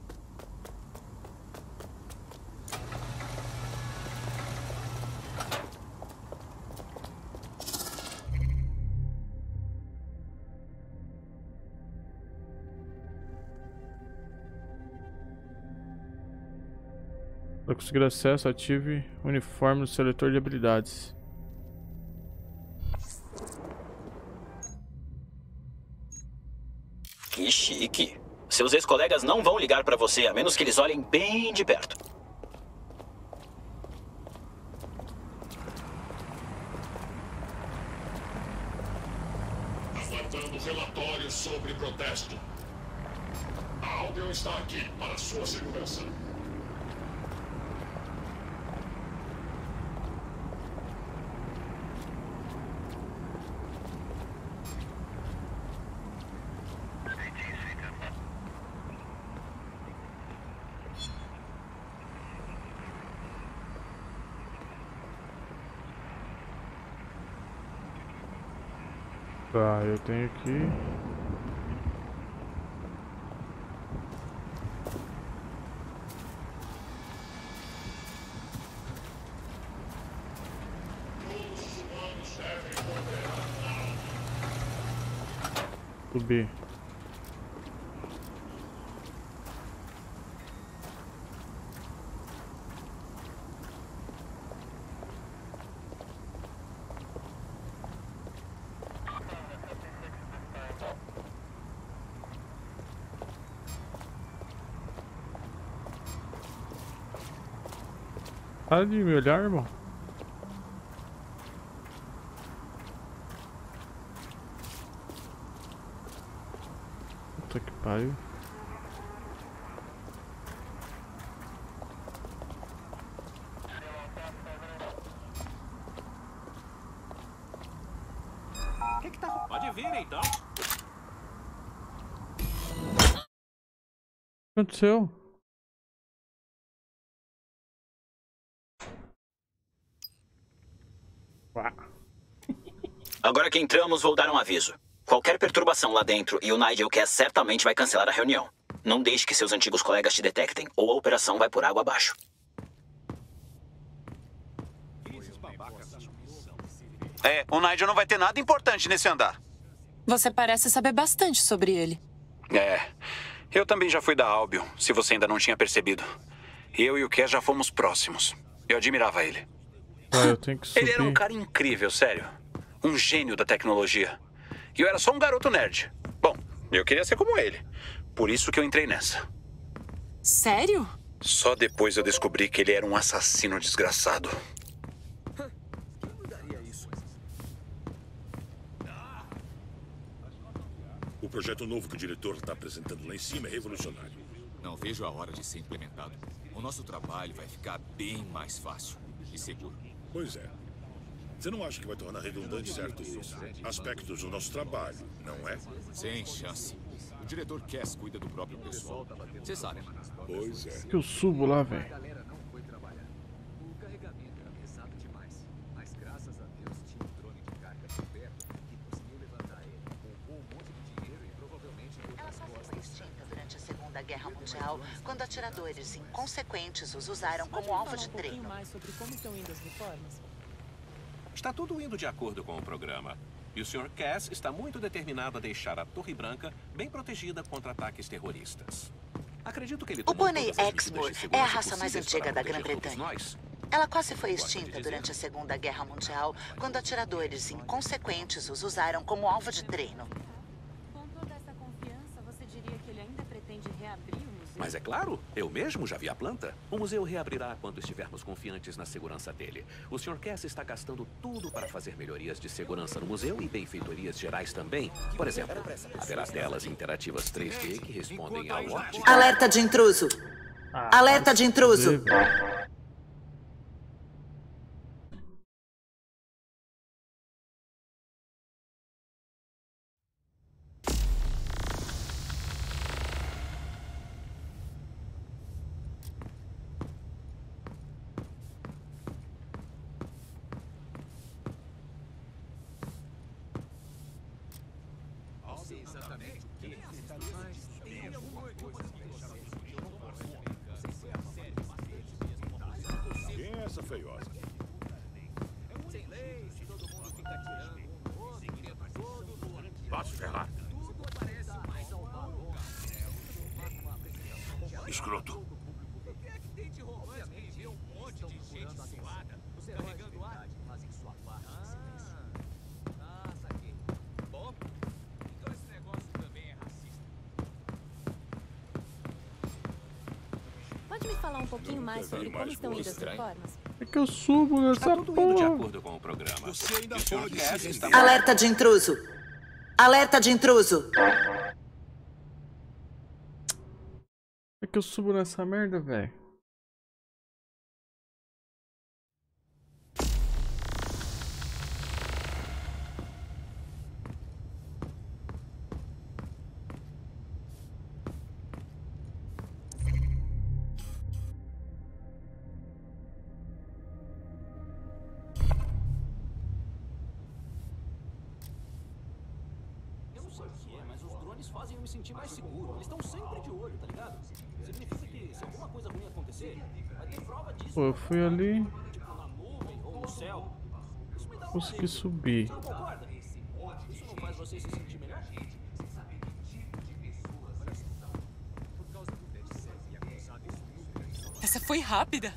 Para conseguir acesso, ative o uniforme no seletor de habilidades. Que chique. Seus ex-colegas não vão ligar pra você, a menos que eles olhem bem de perto. Aguardando relatórios sobre protesto. A Albion está aqui para sua segurança. Tá, eu tenho que... subir. Para de me olhar, irmão. Puta que pariu. O que tá... Pode vir, então. O que aconteceu? Agora que entramos, vou dar um aviso. Qualquer perturbação lá dentro e o Nigel Cass certamente vai cancelar a reunião. Não deixe que seus antigos colegas te detectem, ou a operação vai por água abaixo. O Nigel não vai ter nada importante nesse andar. Você parece saber bastante sobre ele. Eu também já fui da Albion, se você ainda não tinha percebido. Eu e o Cass já fomos próximos. Eu admirava ele. Eu tenho que subir. Ele era um cara incrível, sério. Um gênio da tecnologia. E eu era só um garoto nerd. Bom, eu queria ser como ele. Por isso que eu entrei nessa. Sério? Só depois eu descobri que ele era um assassino desgraçado. O projeto novo que o diretor está apresentando lá em cima é revolucionário. Não vejo a hora de ser implementado. O nosso trabalho vai ficar bem mais fácil e seguro. Pois é. Você não acha que vai tornar redundante certos aspectos do nosso trabalho, não é? Sem chance. O diretor Cass cuida do próprio pessoal. Você sabe. Pois é. Que eu subo lá, velho. O carregamento era pesado demais. Mas graças a Deus tinha um drone de carga por perto que conseguiu levantar ele. Roubou um monte de dinheiro e provavelmente... Ela só foi extinta durante a Segunda Guerra Mundial, quando atiradores inconsequentes os usaram como alvo de treino. Mais sobre como estão indo as reformas? Está tudo indo de acordo com o programa. E o Sr. Cass está muito determinado a deixar a Torre Branca bem protegida contra ataques terroristas. Acredito que ele O tomou pônei todas as medidas de Exmoor é segurança a raça mais possíveis antiga para da proteger todos Grã-Bretanha. nós. Ela quase foi extinta durante a Segunda Guerra Mundial, quando atiradores inconsequentes os usaram como alvo de treino. Com toda essa confiança, você diria que ele ainda pretende reabrir o museu? Mas é claro, eu mesmo já vi a planta. O museu reabrirá quando estivermos confiantes na segurança dele. O Sr. Cass está gastando tudo para fazer melhorias de segurança no museu e benfeitorias gerais também. Por exemplo, haverá telas interativas 3D que respondem ao WhatsApp. Alerta de intruso. Alerta de intruso. Quem é essa feiosa? Sem leis, todo mundo fica tirando um outro, Vá se ferrar. tudo parece mais ao valor. Escroto. O que é que tem de romântico em ver um monte de gente suada, carregando ar? Fazem sua parte. Saquei. Bom, então esse negócio também é racista. Pode me falar um pouquinho mais sobre como estão indo as reformas? É que eu subo nessa Tá tudo indo de porra. acordo com o programa. Você ainda O Sr. pode Cass se está... Alerta de intruso. Alerta de intruso. É que eu subo nessa merda, velho. Eu não sei o que é, mas os drones fazem eu me sentir mais seguro. Eles estão sempre de olho, tá ligado? Significa que se alguma coisa ruim acontecer, vai ter prova disso. Pô, eu fui ali, Tipo na nuvem ou no céu. Isso me dá um consegui alívio. subir. Você não concorda? Isso não faz você se sentir melhor? Essa foi rápida.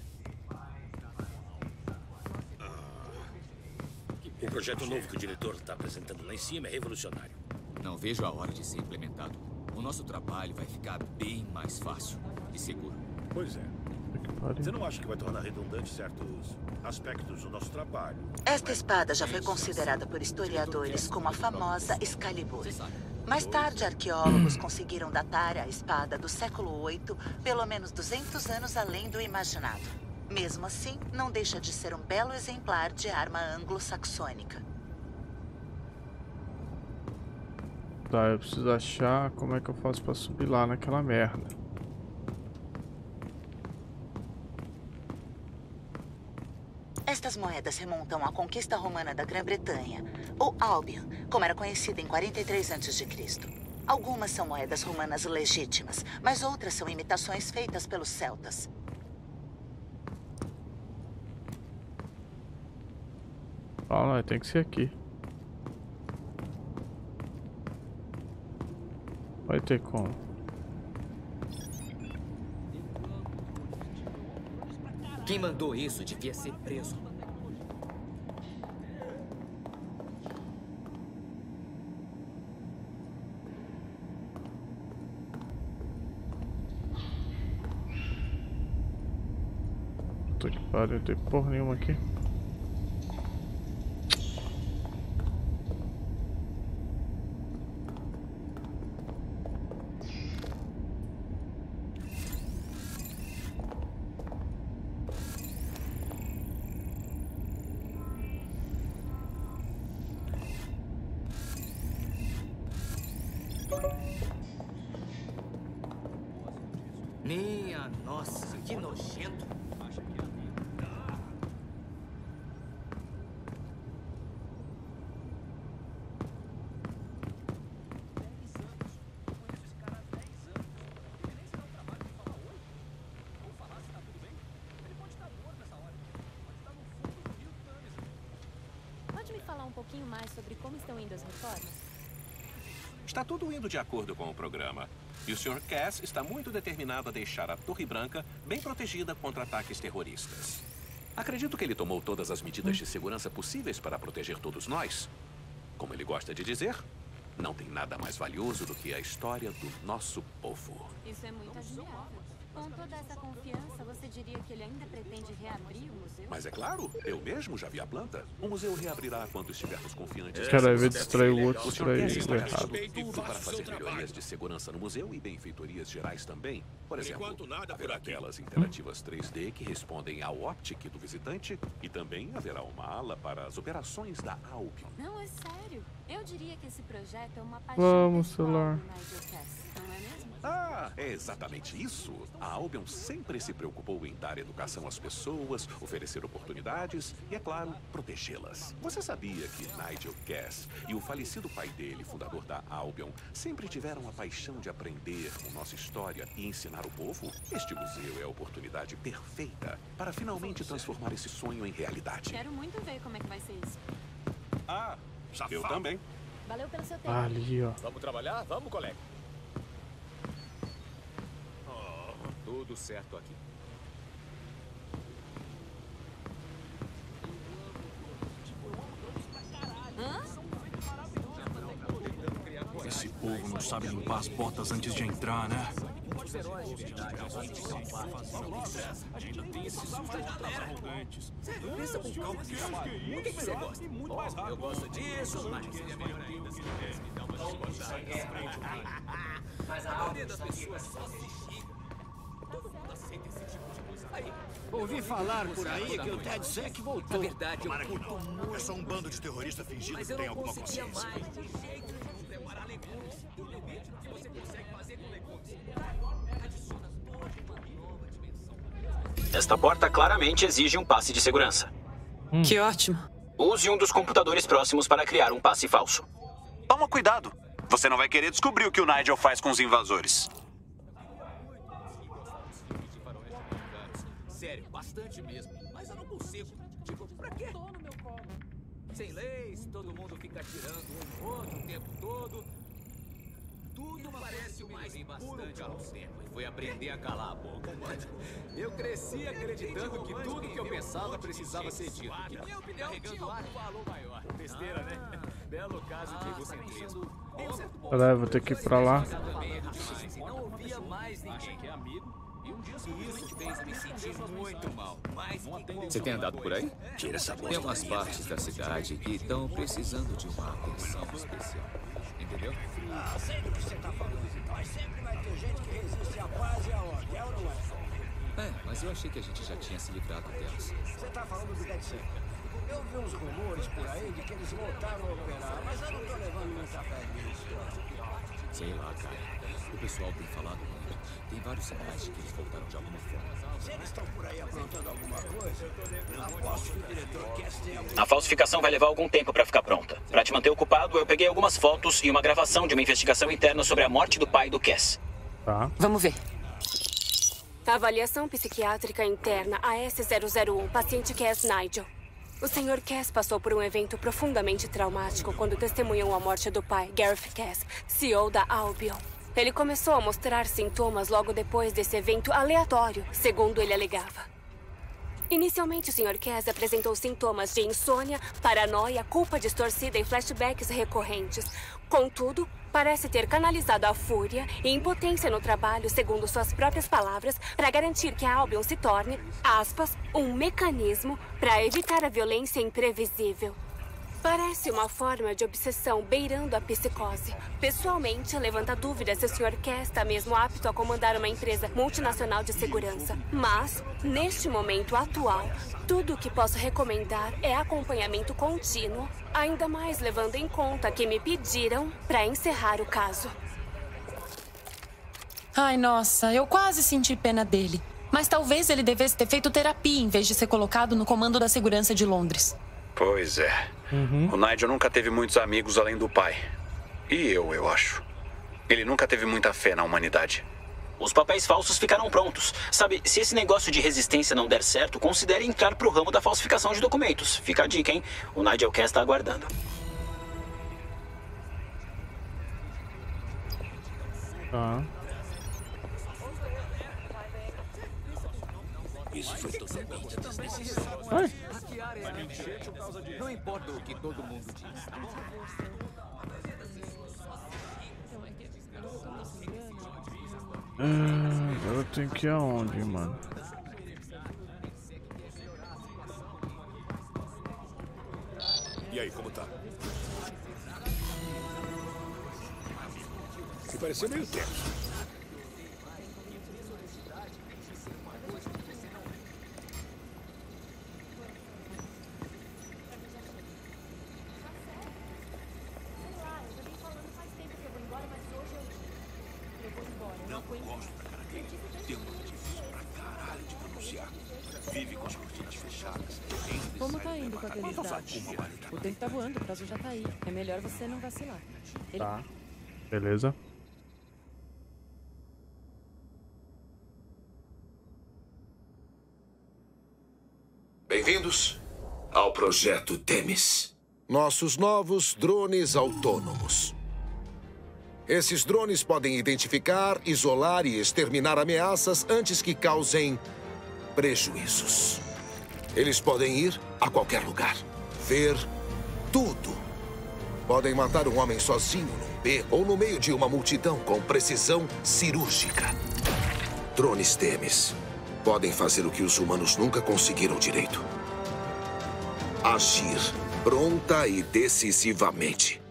O projeto novo que o diretor está apresentando lá em cima é revolucionário. Não vejo a hora de ser implementado. O nosso trabalho vai ficar bem mais fácil e seguro. Pois é. Você não acha que vai tornar redundante certos aspectos do nosso trabalho? Esta espada já foi considerada por historiadores como a famosa Excalibur. Mais tarde, arqueólogos conseguiram datar a espada do século VIII, pelo menos 200 anos além do imaginado. Mesmo assim, não deixa de ser um belo exemplar de arma anglo-saxônica. Tá, eu preciso achar como é que eu faço pra subir lá naquela merda. Estas moedas remontam à conquista romana da Grã-Bretanha, ou Albion, como era conhecida em 43 a.C. Algumas são moedas romanas legítimas, mas outras são imitações feitas pelos celtas. Fala, tem que ser aqui. Vai ter como. Quem mandou isso devia ser preso. Puta que pariu, não tem porra nenhuma aqui. Minha nossa, que nojento. Pode me falar um pouquinho mais sobre como estão indo as reformas? Está tudo indo de acordo com o programa. E o Sr. Cass está muito determinado a deixar a Torre Branca bem protegida contra ataques terroristas. Acredito que ele tomou todas as medidas de segurança possíveis para proteger todos nós. Como ele gosta de dizer, não tem nada mais valioso do que a história do nosso povo. Isso é muito admirável. Com toda essa confiança, você diria que ele ainda pretende reabrir o museu? Mas é claro, eu mesmo já vi a planta. O museu reabrirá quando estivermos confiantes. Cara, vai distrair o outro, O Sr. Cass distrair está errado. gastando tudo para fazer melhorias de segurança no museu e benfeitorias gerais também. Por exemplo, haverá telas interativas 3D que respondem ao Optic do visitante e também haverá uma ala para as operações da Albion. Não, é sério. Eu diria que esse projeto é uma paixão Vamos, pessoal celular. do Nigel Cass, não é mesmo? Ah, é exatamente isso. A Albion sempre se preocupou em dar educação às pessoas, oferecer oportunidades e, é claro, protegê-las. Você sabia que Nigel Cass e o falecido pai dele, fundador da Albion, sempre tiveram a paixão de aprender com nossa história e ensinar o povo? Este museu é a oportunidade perfeita para finalmente transformar esse sonho em realidade. Quero muito ver como é que vai ser isso. Ah, eu também. Valeu pelo seu tempo. Ali, ó. Vamos trabalhar? Vamos, colega. Tudo certo aqui. Esse povo não sabe limpar as botas antes de entrar, né? Os heróis de verdade ainda tem esses arrogantes. Sério, pensa com calma que o que você gosta? Muito mais rápido. Eu gosto disso, mas seria melhor ainda se pudesse me dar uma Mas a maioria das pessoas só se xinga. Todo mundo aceita esse tipo de coisa. Aí, ouvi falar por aí que o TEDSEC voltou. Na verdade, eu curto muito. É só um bando de terroristas fingindo que tem alguma consciência. Mais de jeito nenhum preparar legumes. Do limite que você consegue fazer com legumes. Adiciona toda uma nova dimensão. Esta porta claramente exige um passe de segurança. Que ótimo. Use um dos computadores próximos para criar um passe falso. Toma cuidado. Você não vai querer descobrir o que o Nigel faz com os invasores. Sério, bastante mesmo. Mas eu não consigo. Tipo, pra quê? Sem leis, todo mundo fica atirando um no outro o tempo todo. Tudo parece mais bastante ao tempo. E foi aprender a calar a boca. Eu cresci acreditando que tudo que eu pensava precisava ser dito. Que na minha opinião tinha um valor maior. Besteira, né? Belo caso de egocentrismo. Peraí, vou ter que ir pra lá. Não ouvia mais ninguém que é amigo. Isso fez me sentir muito mal. Você tem andado por aí? Tira essa Tem umas partes da cidade que estão precisando de uma atenção especial. Entendeu? Ah, sei do que você tá falando. Mas sempre vai ter gente que resiste à paz e à ordem, é ou não é? É, mas eu achei que a gente já tinha se livrado delas. Você tá falando do TEDSEC. Eu vi uns rumores por aí de que eles voltaram a operar, mas eu não tô levando muita fé nisso. Sei lá, cara. O pessoal tem falado muito. Tem vários sinais de que eles voltaram de alguma forma. Se eles estão por aí aprontando alguma coisa, aposto que o diretor quer ter algum... A falsificação vai levar algum tempo para ficar pronta. Para te manter ocupado, eu peguei algumas fotos e uma gravação de uma investigação interna sobre a morte do pai do Cass. Tá. Vamos ver. Avaliação psiquiátrica interna AS001, paciente Cass Nigel. O Sr. Cass passou por um evento profundamente traumático quando testemunhou a morte do pai, Gareth Cass, CEO da Albion. Ele começou a mostrar sintomas logo depois desse evento aleatório, segundo ele alegava. Inicialmente, o Sr. Cass apresentou sintomas de insônia, paranoia, culpa distorcida e flashbacks recorrentes. Contudo, parece ter canalizado a fúria e impotência no trabalho, segundo suas próprias palavras, para garantir que a Albion se torne, aspas, um mecanismo para evitar a violência imprevisível. Parece uma forma de obsessão beirando a psicose. Pessoalmente, levanta dúvida se o Sr. Cass está mesmo apto a comandar uma empresa multinacional de segurança. Mas, neste momento atual, tudo o que posso recomendar é acompanhamento contínuo, ainda mais levando em conta que me pediram para encerrar o caso. Ai, nossa, eu quase senti pena dele. Mas talvez ele devesse ter feito terapia em vez de ser colocado no comando da segurança de Londres. Pois é. O Nigel nunca teve muitos amigos além do pai. E eu acho. Ele nunca teve muita fé na humanidade. Os papéis falsos ficaram prontos. Sabe, se esse negócio de resistência não der certo, considere entrar pro ramo da falsificação de documentos. Fica a dica, hein? O Nigel Cass tá aguardando. Tá. Isso foi totalmente desnecessário. Hackear é enchente por causa disso. Não importa o que todo mundo diz. Agora tem que ir aonde, mano? E aí, como tá? Me pareceu meio tenso. Não gosto da cara dele. Tem um nome difícil pra caralho de pronunciar. Vive com as cortinas fechadas. Como tá indo com aqueles dados? O tempo tá voando, o prazo já tá aí. É melhor você não vacilar. Tá. Beleza. Bem-vindos ao Projeto Themis. Nossos novos drones autônomos. Esses drones podem identificar, isolar e exterminar ameaças antes que causem prejuízos. Eles podem ir a qualquer lugar, ver tudo. Podem matar um homem sozinho num beco ou no meio de uma multidão com precisão cirúrgica. Drones Themis podem fazer o que os humanos nunca conseguiram direito. Agir pronta e decisivamente.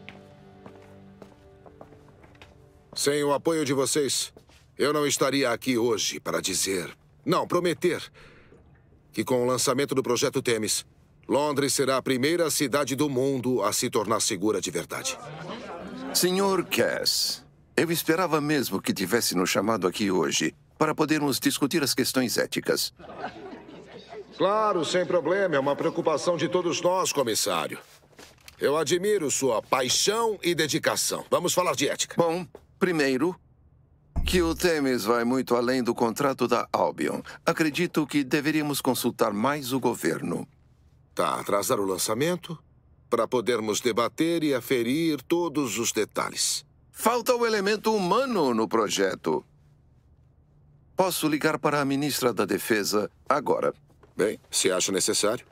Sem o apoio de vocês, eu não estaria aqui hoje para dizer, não, prometer, que com o lançamento do Projeto Themis, Londres será a primeira cidade do mundo a se tornar segura de verdade. Senhor Cass, eu esperava mesmo que tivesse nos chamado aqui hoje para podermos discutir as questões éticas. Claro, sem problema. É uma preocupação de todos nós, comissário. Eu admiro sua paixão e dedicação. Vamos falar de ética. Bom, primeiro, que o Themis vai muito além do contrato da Albion. Acredito que deveríamos consultar mais o governo. Tá, atrasar o lançamento para podermos debater e aferir todos os detalhes. Falta o elemento humano no projeto. Posso ligar para a ministra da Defesa agora. Bem, se acha necessário.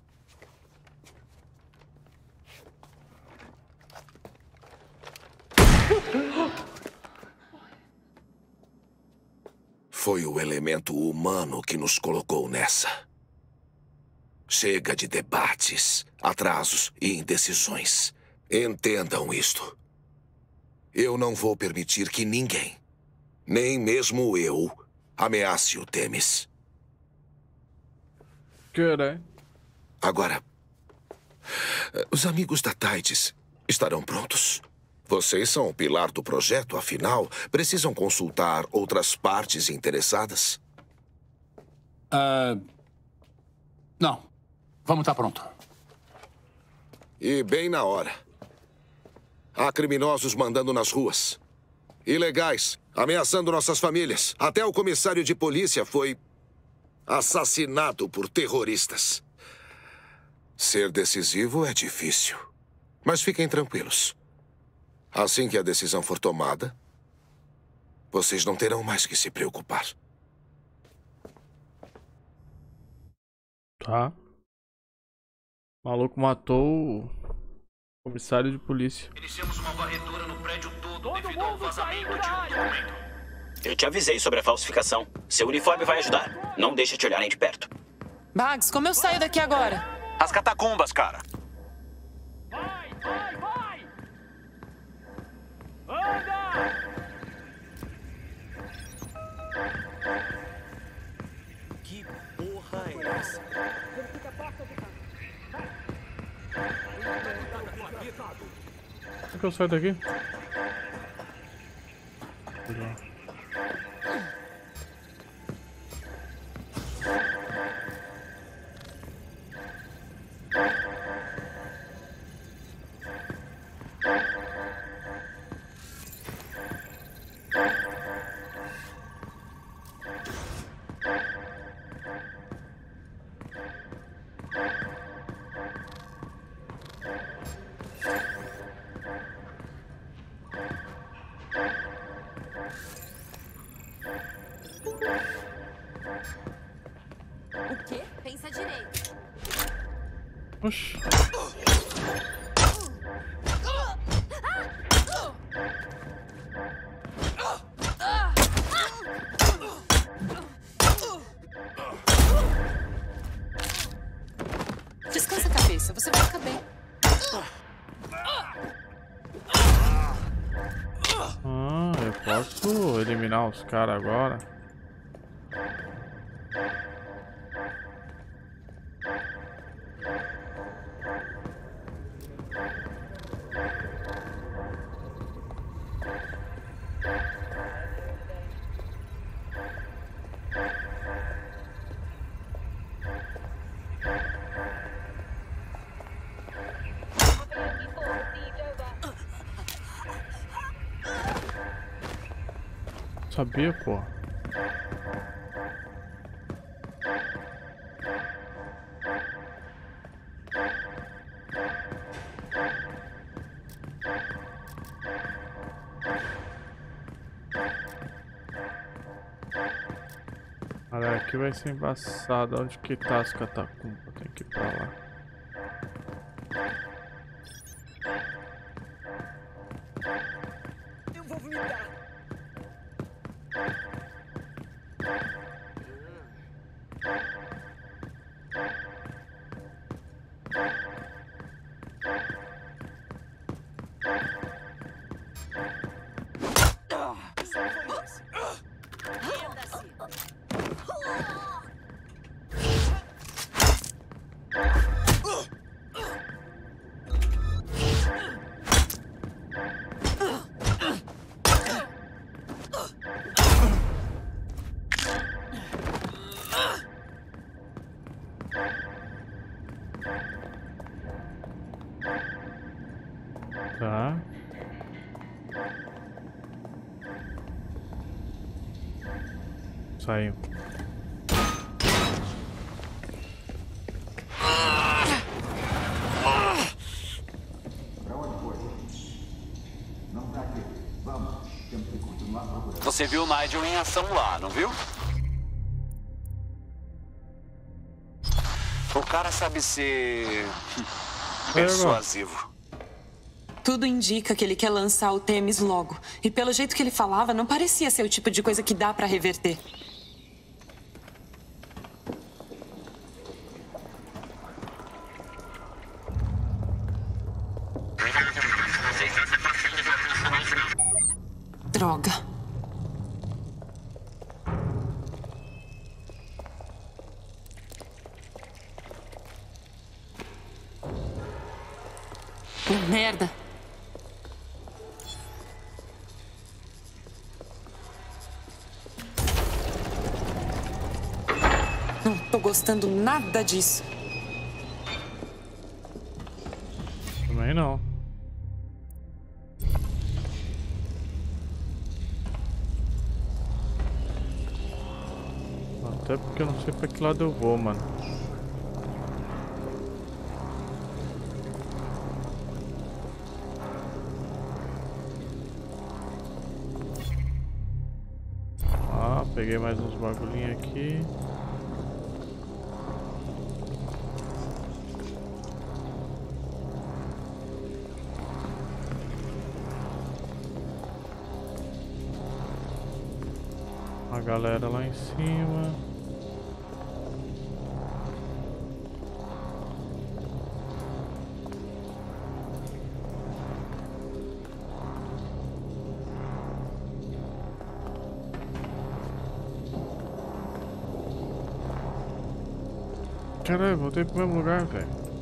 Foi o elemento humano que nos colocou nessa. Chega de debates, atrasos e indecisões. Entendam isto. Eu não vou permitir que ninguém, nem mesmo eu, ameace o Themis. Caralho. Agora, os amigos da Tides estarão prontos. Vocês são o pilar do projeto, afinal, precisam consultar outras partes interessadas? Não. Vamos estar pronto. E bem na hora. Há criminosos mandando nas ruas. Ilegais, ameaçando nossas famílias. Até o comissário de polícia foi assassinado por terroristas. Ser decisivo é difícil. Mas fiquem tranquilos. Assim que a decisão for tomada, vocês não terão mais que se preocupar. Tá. O maluco matou o comissário de polícia. Iniciamos uma varredura no prédio todo devido ao vazamento de um documento. Eu te avisei sobre a falsificação. Seu uniforme vai ajudar. Não deixa te olharem de perto. Bugs, como eu saio daqui agora? As catacumbas, cara. Que porra é essa? Como que eu saio daqui? O quê? Pensa direito. Oxi. posso eliminar os caras agora. Sabia, pô. Olha, aqui vai ser embaçado. Onde que tá as catacumbas? Tem que ir pra lá. Eu vou vomitar. Tá. Saiu. Você viu o Nigel em ação lá, não viu? O cara sabe ser persuasivo. Tudo indica que ele quer lançar o Themis logo. E pelo jeito que ele falava, não parecia ser o tipo de coisa que dá pra reverter. Droga. Merda. Não tô gostando nada disso. Também não. Até porque eu não sei pra que lado eu vou, mano. Ah, peguei mais uns bagulhinhos aqui. A galera lá em cima. Caralho, voltei pro mesmo lugar, velho.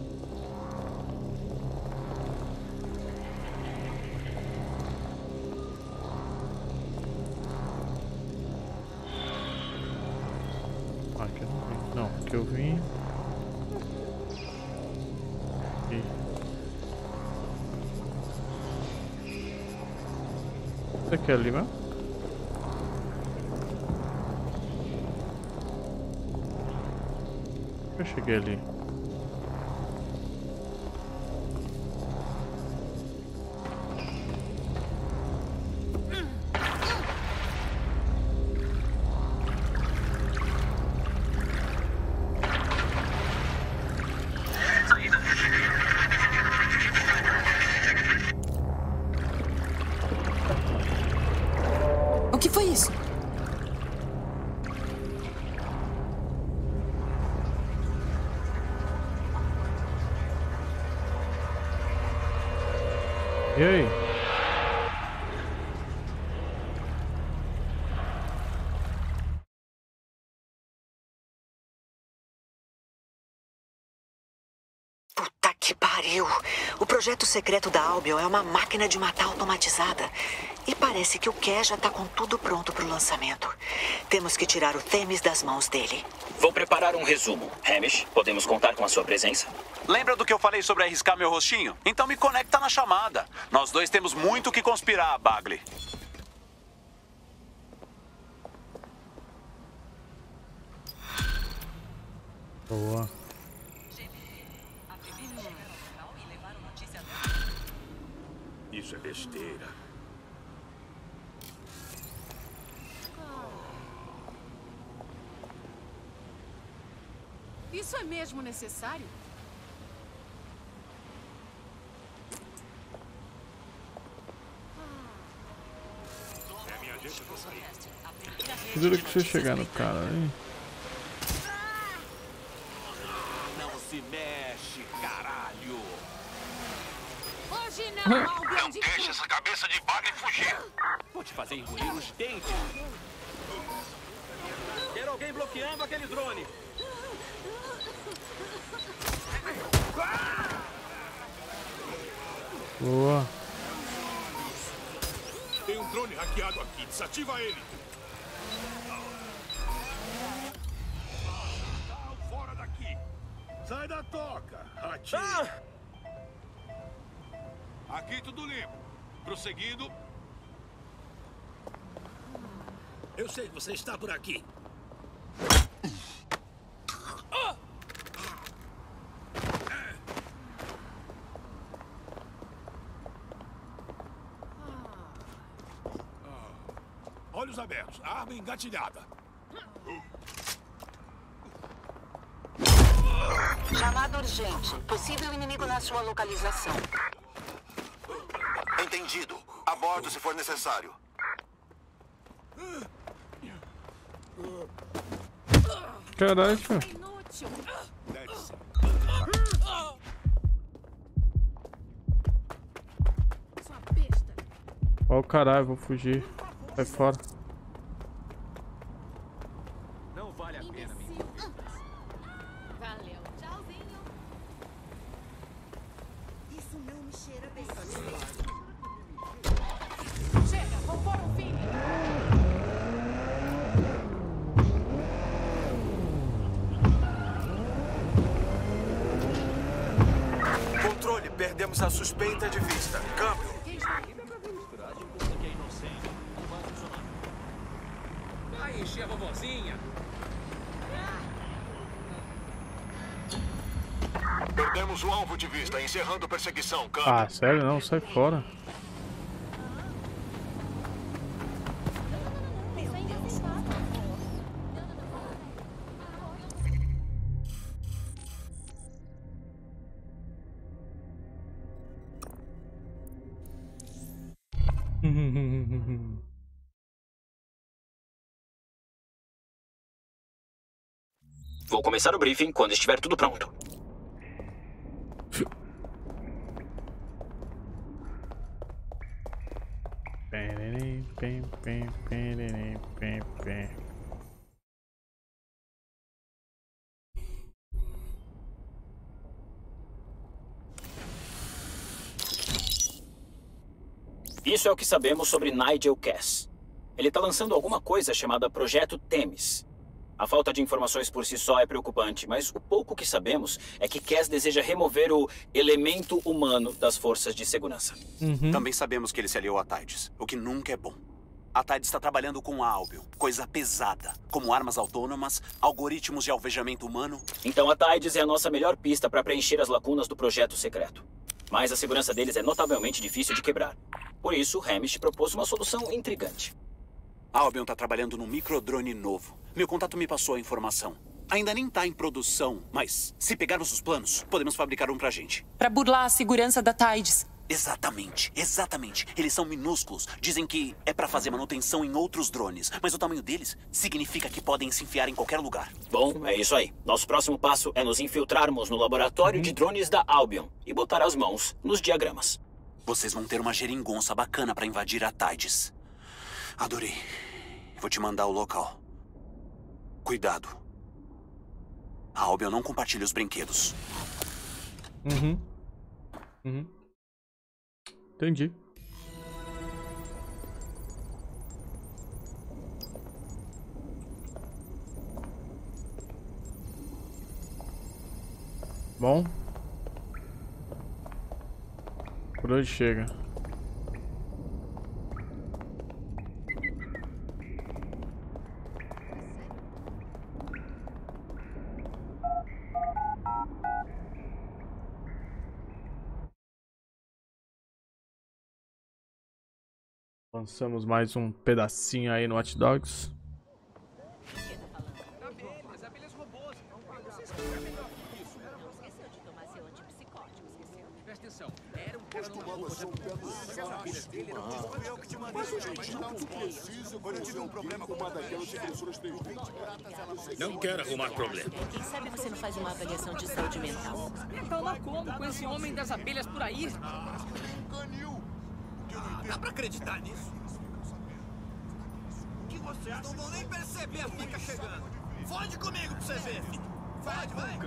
Aqui eu não vim. Não, aqui eu vim. Aqui. Você quer ali mesmo? Eu cheguei ali. O que foi isso? E aí? pariu! O projeto secreto da Albion é uma máquina de matar automatizada. E parece que o Cass já tá com tudo pronto pro lançamento. Temos que tirar o Themis das mãos dele. Vou preparar um resumo. Hamish, podemos contar com a sua presença? Lembra do que eu falei sobre arriscar meu rostinho? Então me conecta na chamada. Nós dois temos muito que conspirar, Bagley. Boa. Isso é besteira. Isso é mesmo necessário? É minha gente, eu vou sair. Juro que você chegar no cara aí. Não se mexe, caralho. Hoje não, Albion. Não deixe essa cabeça de Bagley fugir. Vou te fazer engolir os dentes. Quero alguém bloqueando aquele drone. Boa. Tem um drone hackeado aqui. Desativa ele. Fora daqui. Sai da toca, ratinho. Aqui tudo limpo. Prosseguindo. Eu sei que você está por aqui. Olhos abertos. Arma engatilhada. Chamada urgente. Possível inimigo na sua localização. Entendido. Abordo se for necessário. Caralho. Inútil. Sua besta. Ó o caralho, vou fugir. Sai fora. Não vale a pena, menino. Valeu. Tchauzinho. Isso não me cheira bem. Chega, vou pôr um fim. Controle, perdemos a suspeita de vista. Câmbio. Vai encher a vovozinha. Perdemos o alvo de vista, encerrando perseguição. Câmbio. Ah, sério? Não, sai fora. Vou começar o briefing quando estiver tudo pronto. Isso é o que sabemos sobre Nigel Cass. Ele está lançando alguma coisa chamada Projeto Themis. A falta de informações por si só é preocupante, mas o pouco que sabemos é que Cass deseja remover o elemento humano das forças de segurança. Também sabemos que ele se aliou a Tides, o que nunca é bom. A Tides está trabalhando com a Albion, coisa pesada, como armas autônomas, algoritmos de alvejamento humano. Então a Tides é a nossa melhor pista para preencher as lacunas do projeto secreto. Mas a segurança deles é notavelmente difícil de quebrar. Por isso, Hamish propôs uma solução intrigante. A Albion está trabalhando num microdrone novo. Meu contato me passou a informação. Ainda nem está em produção, mas se pegarmos os planos, podemos fabricar um pra gente. Pra burlar a segurança da Tides. Exatamente, exatamente. Eles são minúsculos. Dizem que é pra fazer manutenção em outros drones, mas o tamanho deles significa que podem se enfiar em qualquer lugar. Bom, é isso aí. Nosso próximo passo é nos infiltrarmos no laboratório de drones da Albion e botar as mãos nos diagramas. Vocês vão ter uma geringonça bacana pra invadir a Tides. Adorei. Vou te mandar o local. Cuidado. A Albion não compartilha os brinquedos. Uhum. Entendi. Bom. Por onde chega? Avançamos mais um pedacinho aí no Hot Dogs. Não quero arrumar problema. Quem sabe você não faz uma avaliação de saúde mental? Tá lá como com esse homem das abelhas por aí? Dá pra acreditar nisso? O que você acha? Não vão nem perceber a fica chegando. Fode comigo pra você ver. Fode, vai.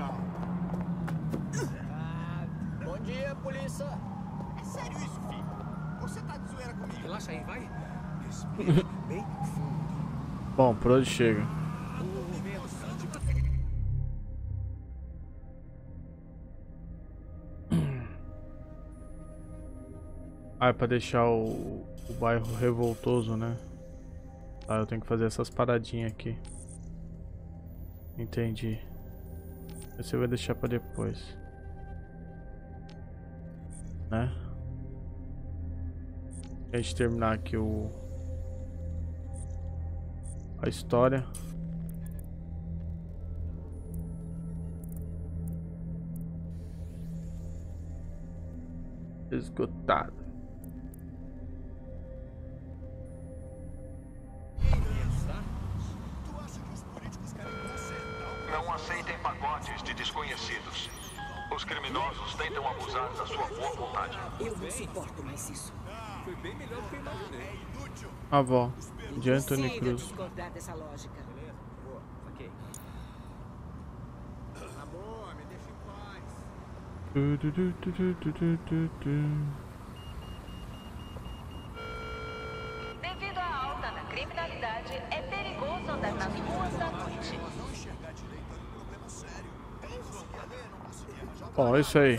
Bom dia, polícia. É sério isso, filho? Você tá de zoeira comigo? Relaxa aí, vai. Respira bem fundo. Bom, por onde chega? Ah, é pra deixar o bairro revoltoso, né? Tá, eu tenho que fazer essas paradinhas aqui. Entendi. Esse eu vou deixar pra depois. Né? A gente terminar aqui a história. Esgotado. Não aceitem pacotes de desconhecidos. Os criminosos tentam abusar da sua boa vontade. Eu não suporto mais isso. Foi bem melhor do que eu imaginei. Avó, de Anthony Consiga Cruz. discordar dessa lógica. Beleza? Boa, ok. Tá bom, me deixa em paz. Devido à alta da criminalidade, é perigoso andar nas ruas à noite. Bom, é isso aí.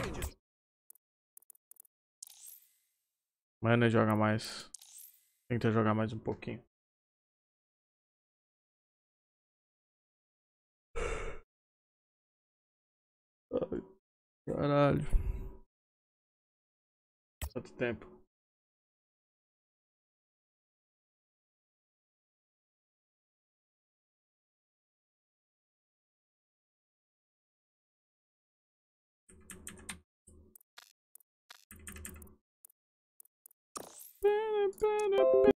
Amanhã não joga mais. Tenta jogar mais um pouquinho. Ai, caralho. Quanto tempo?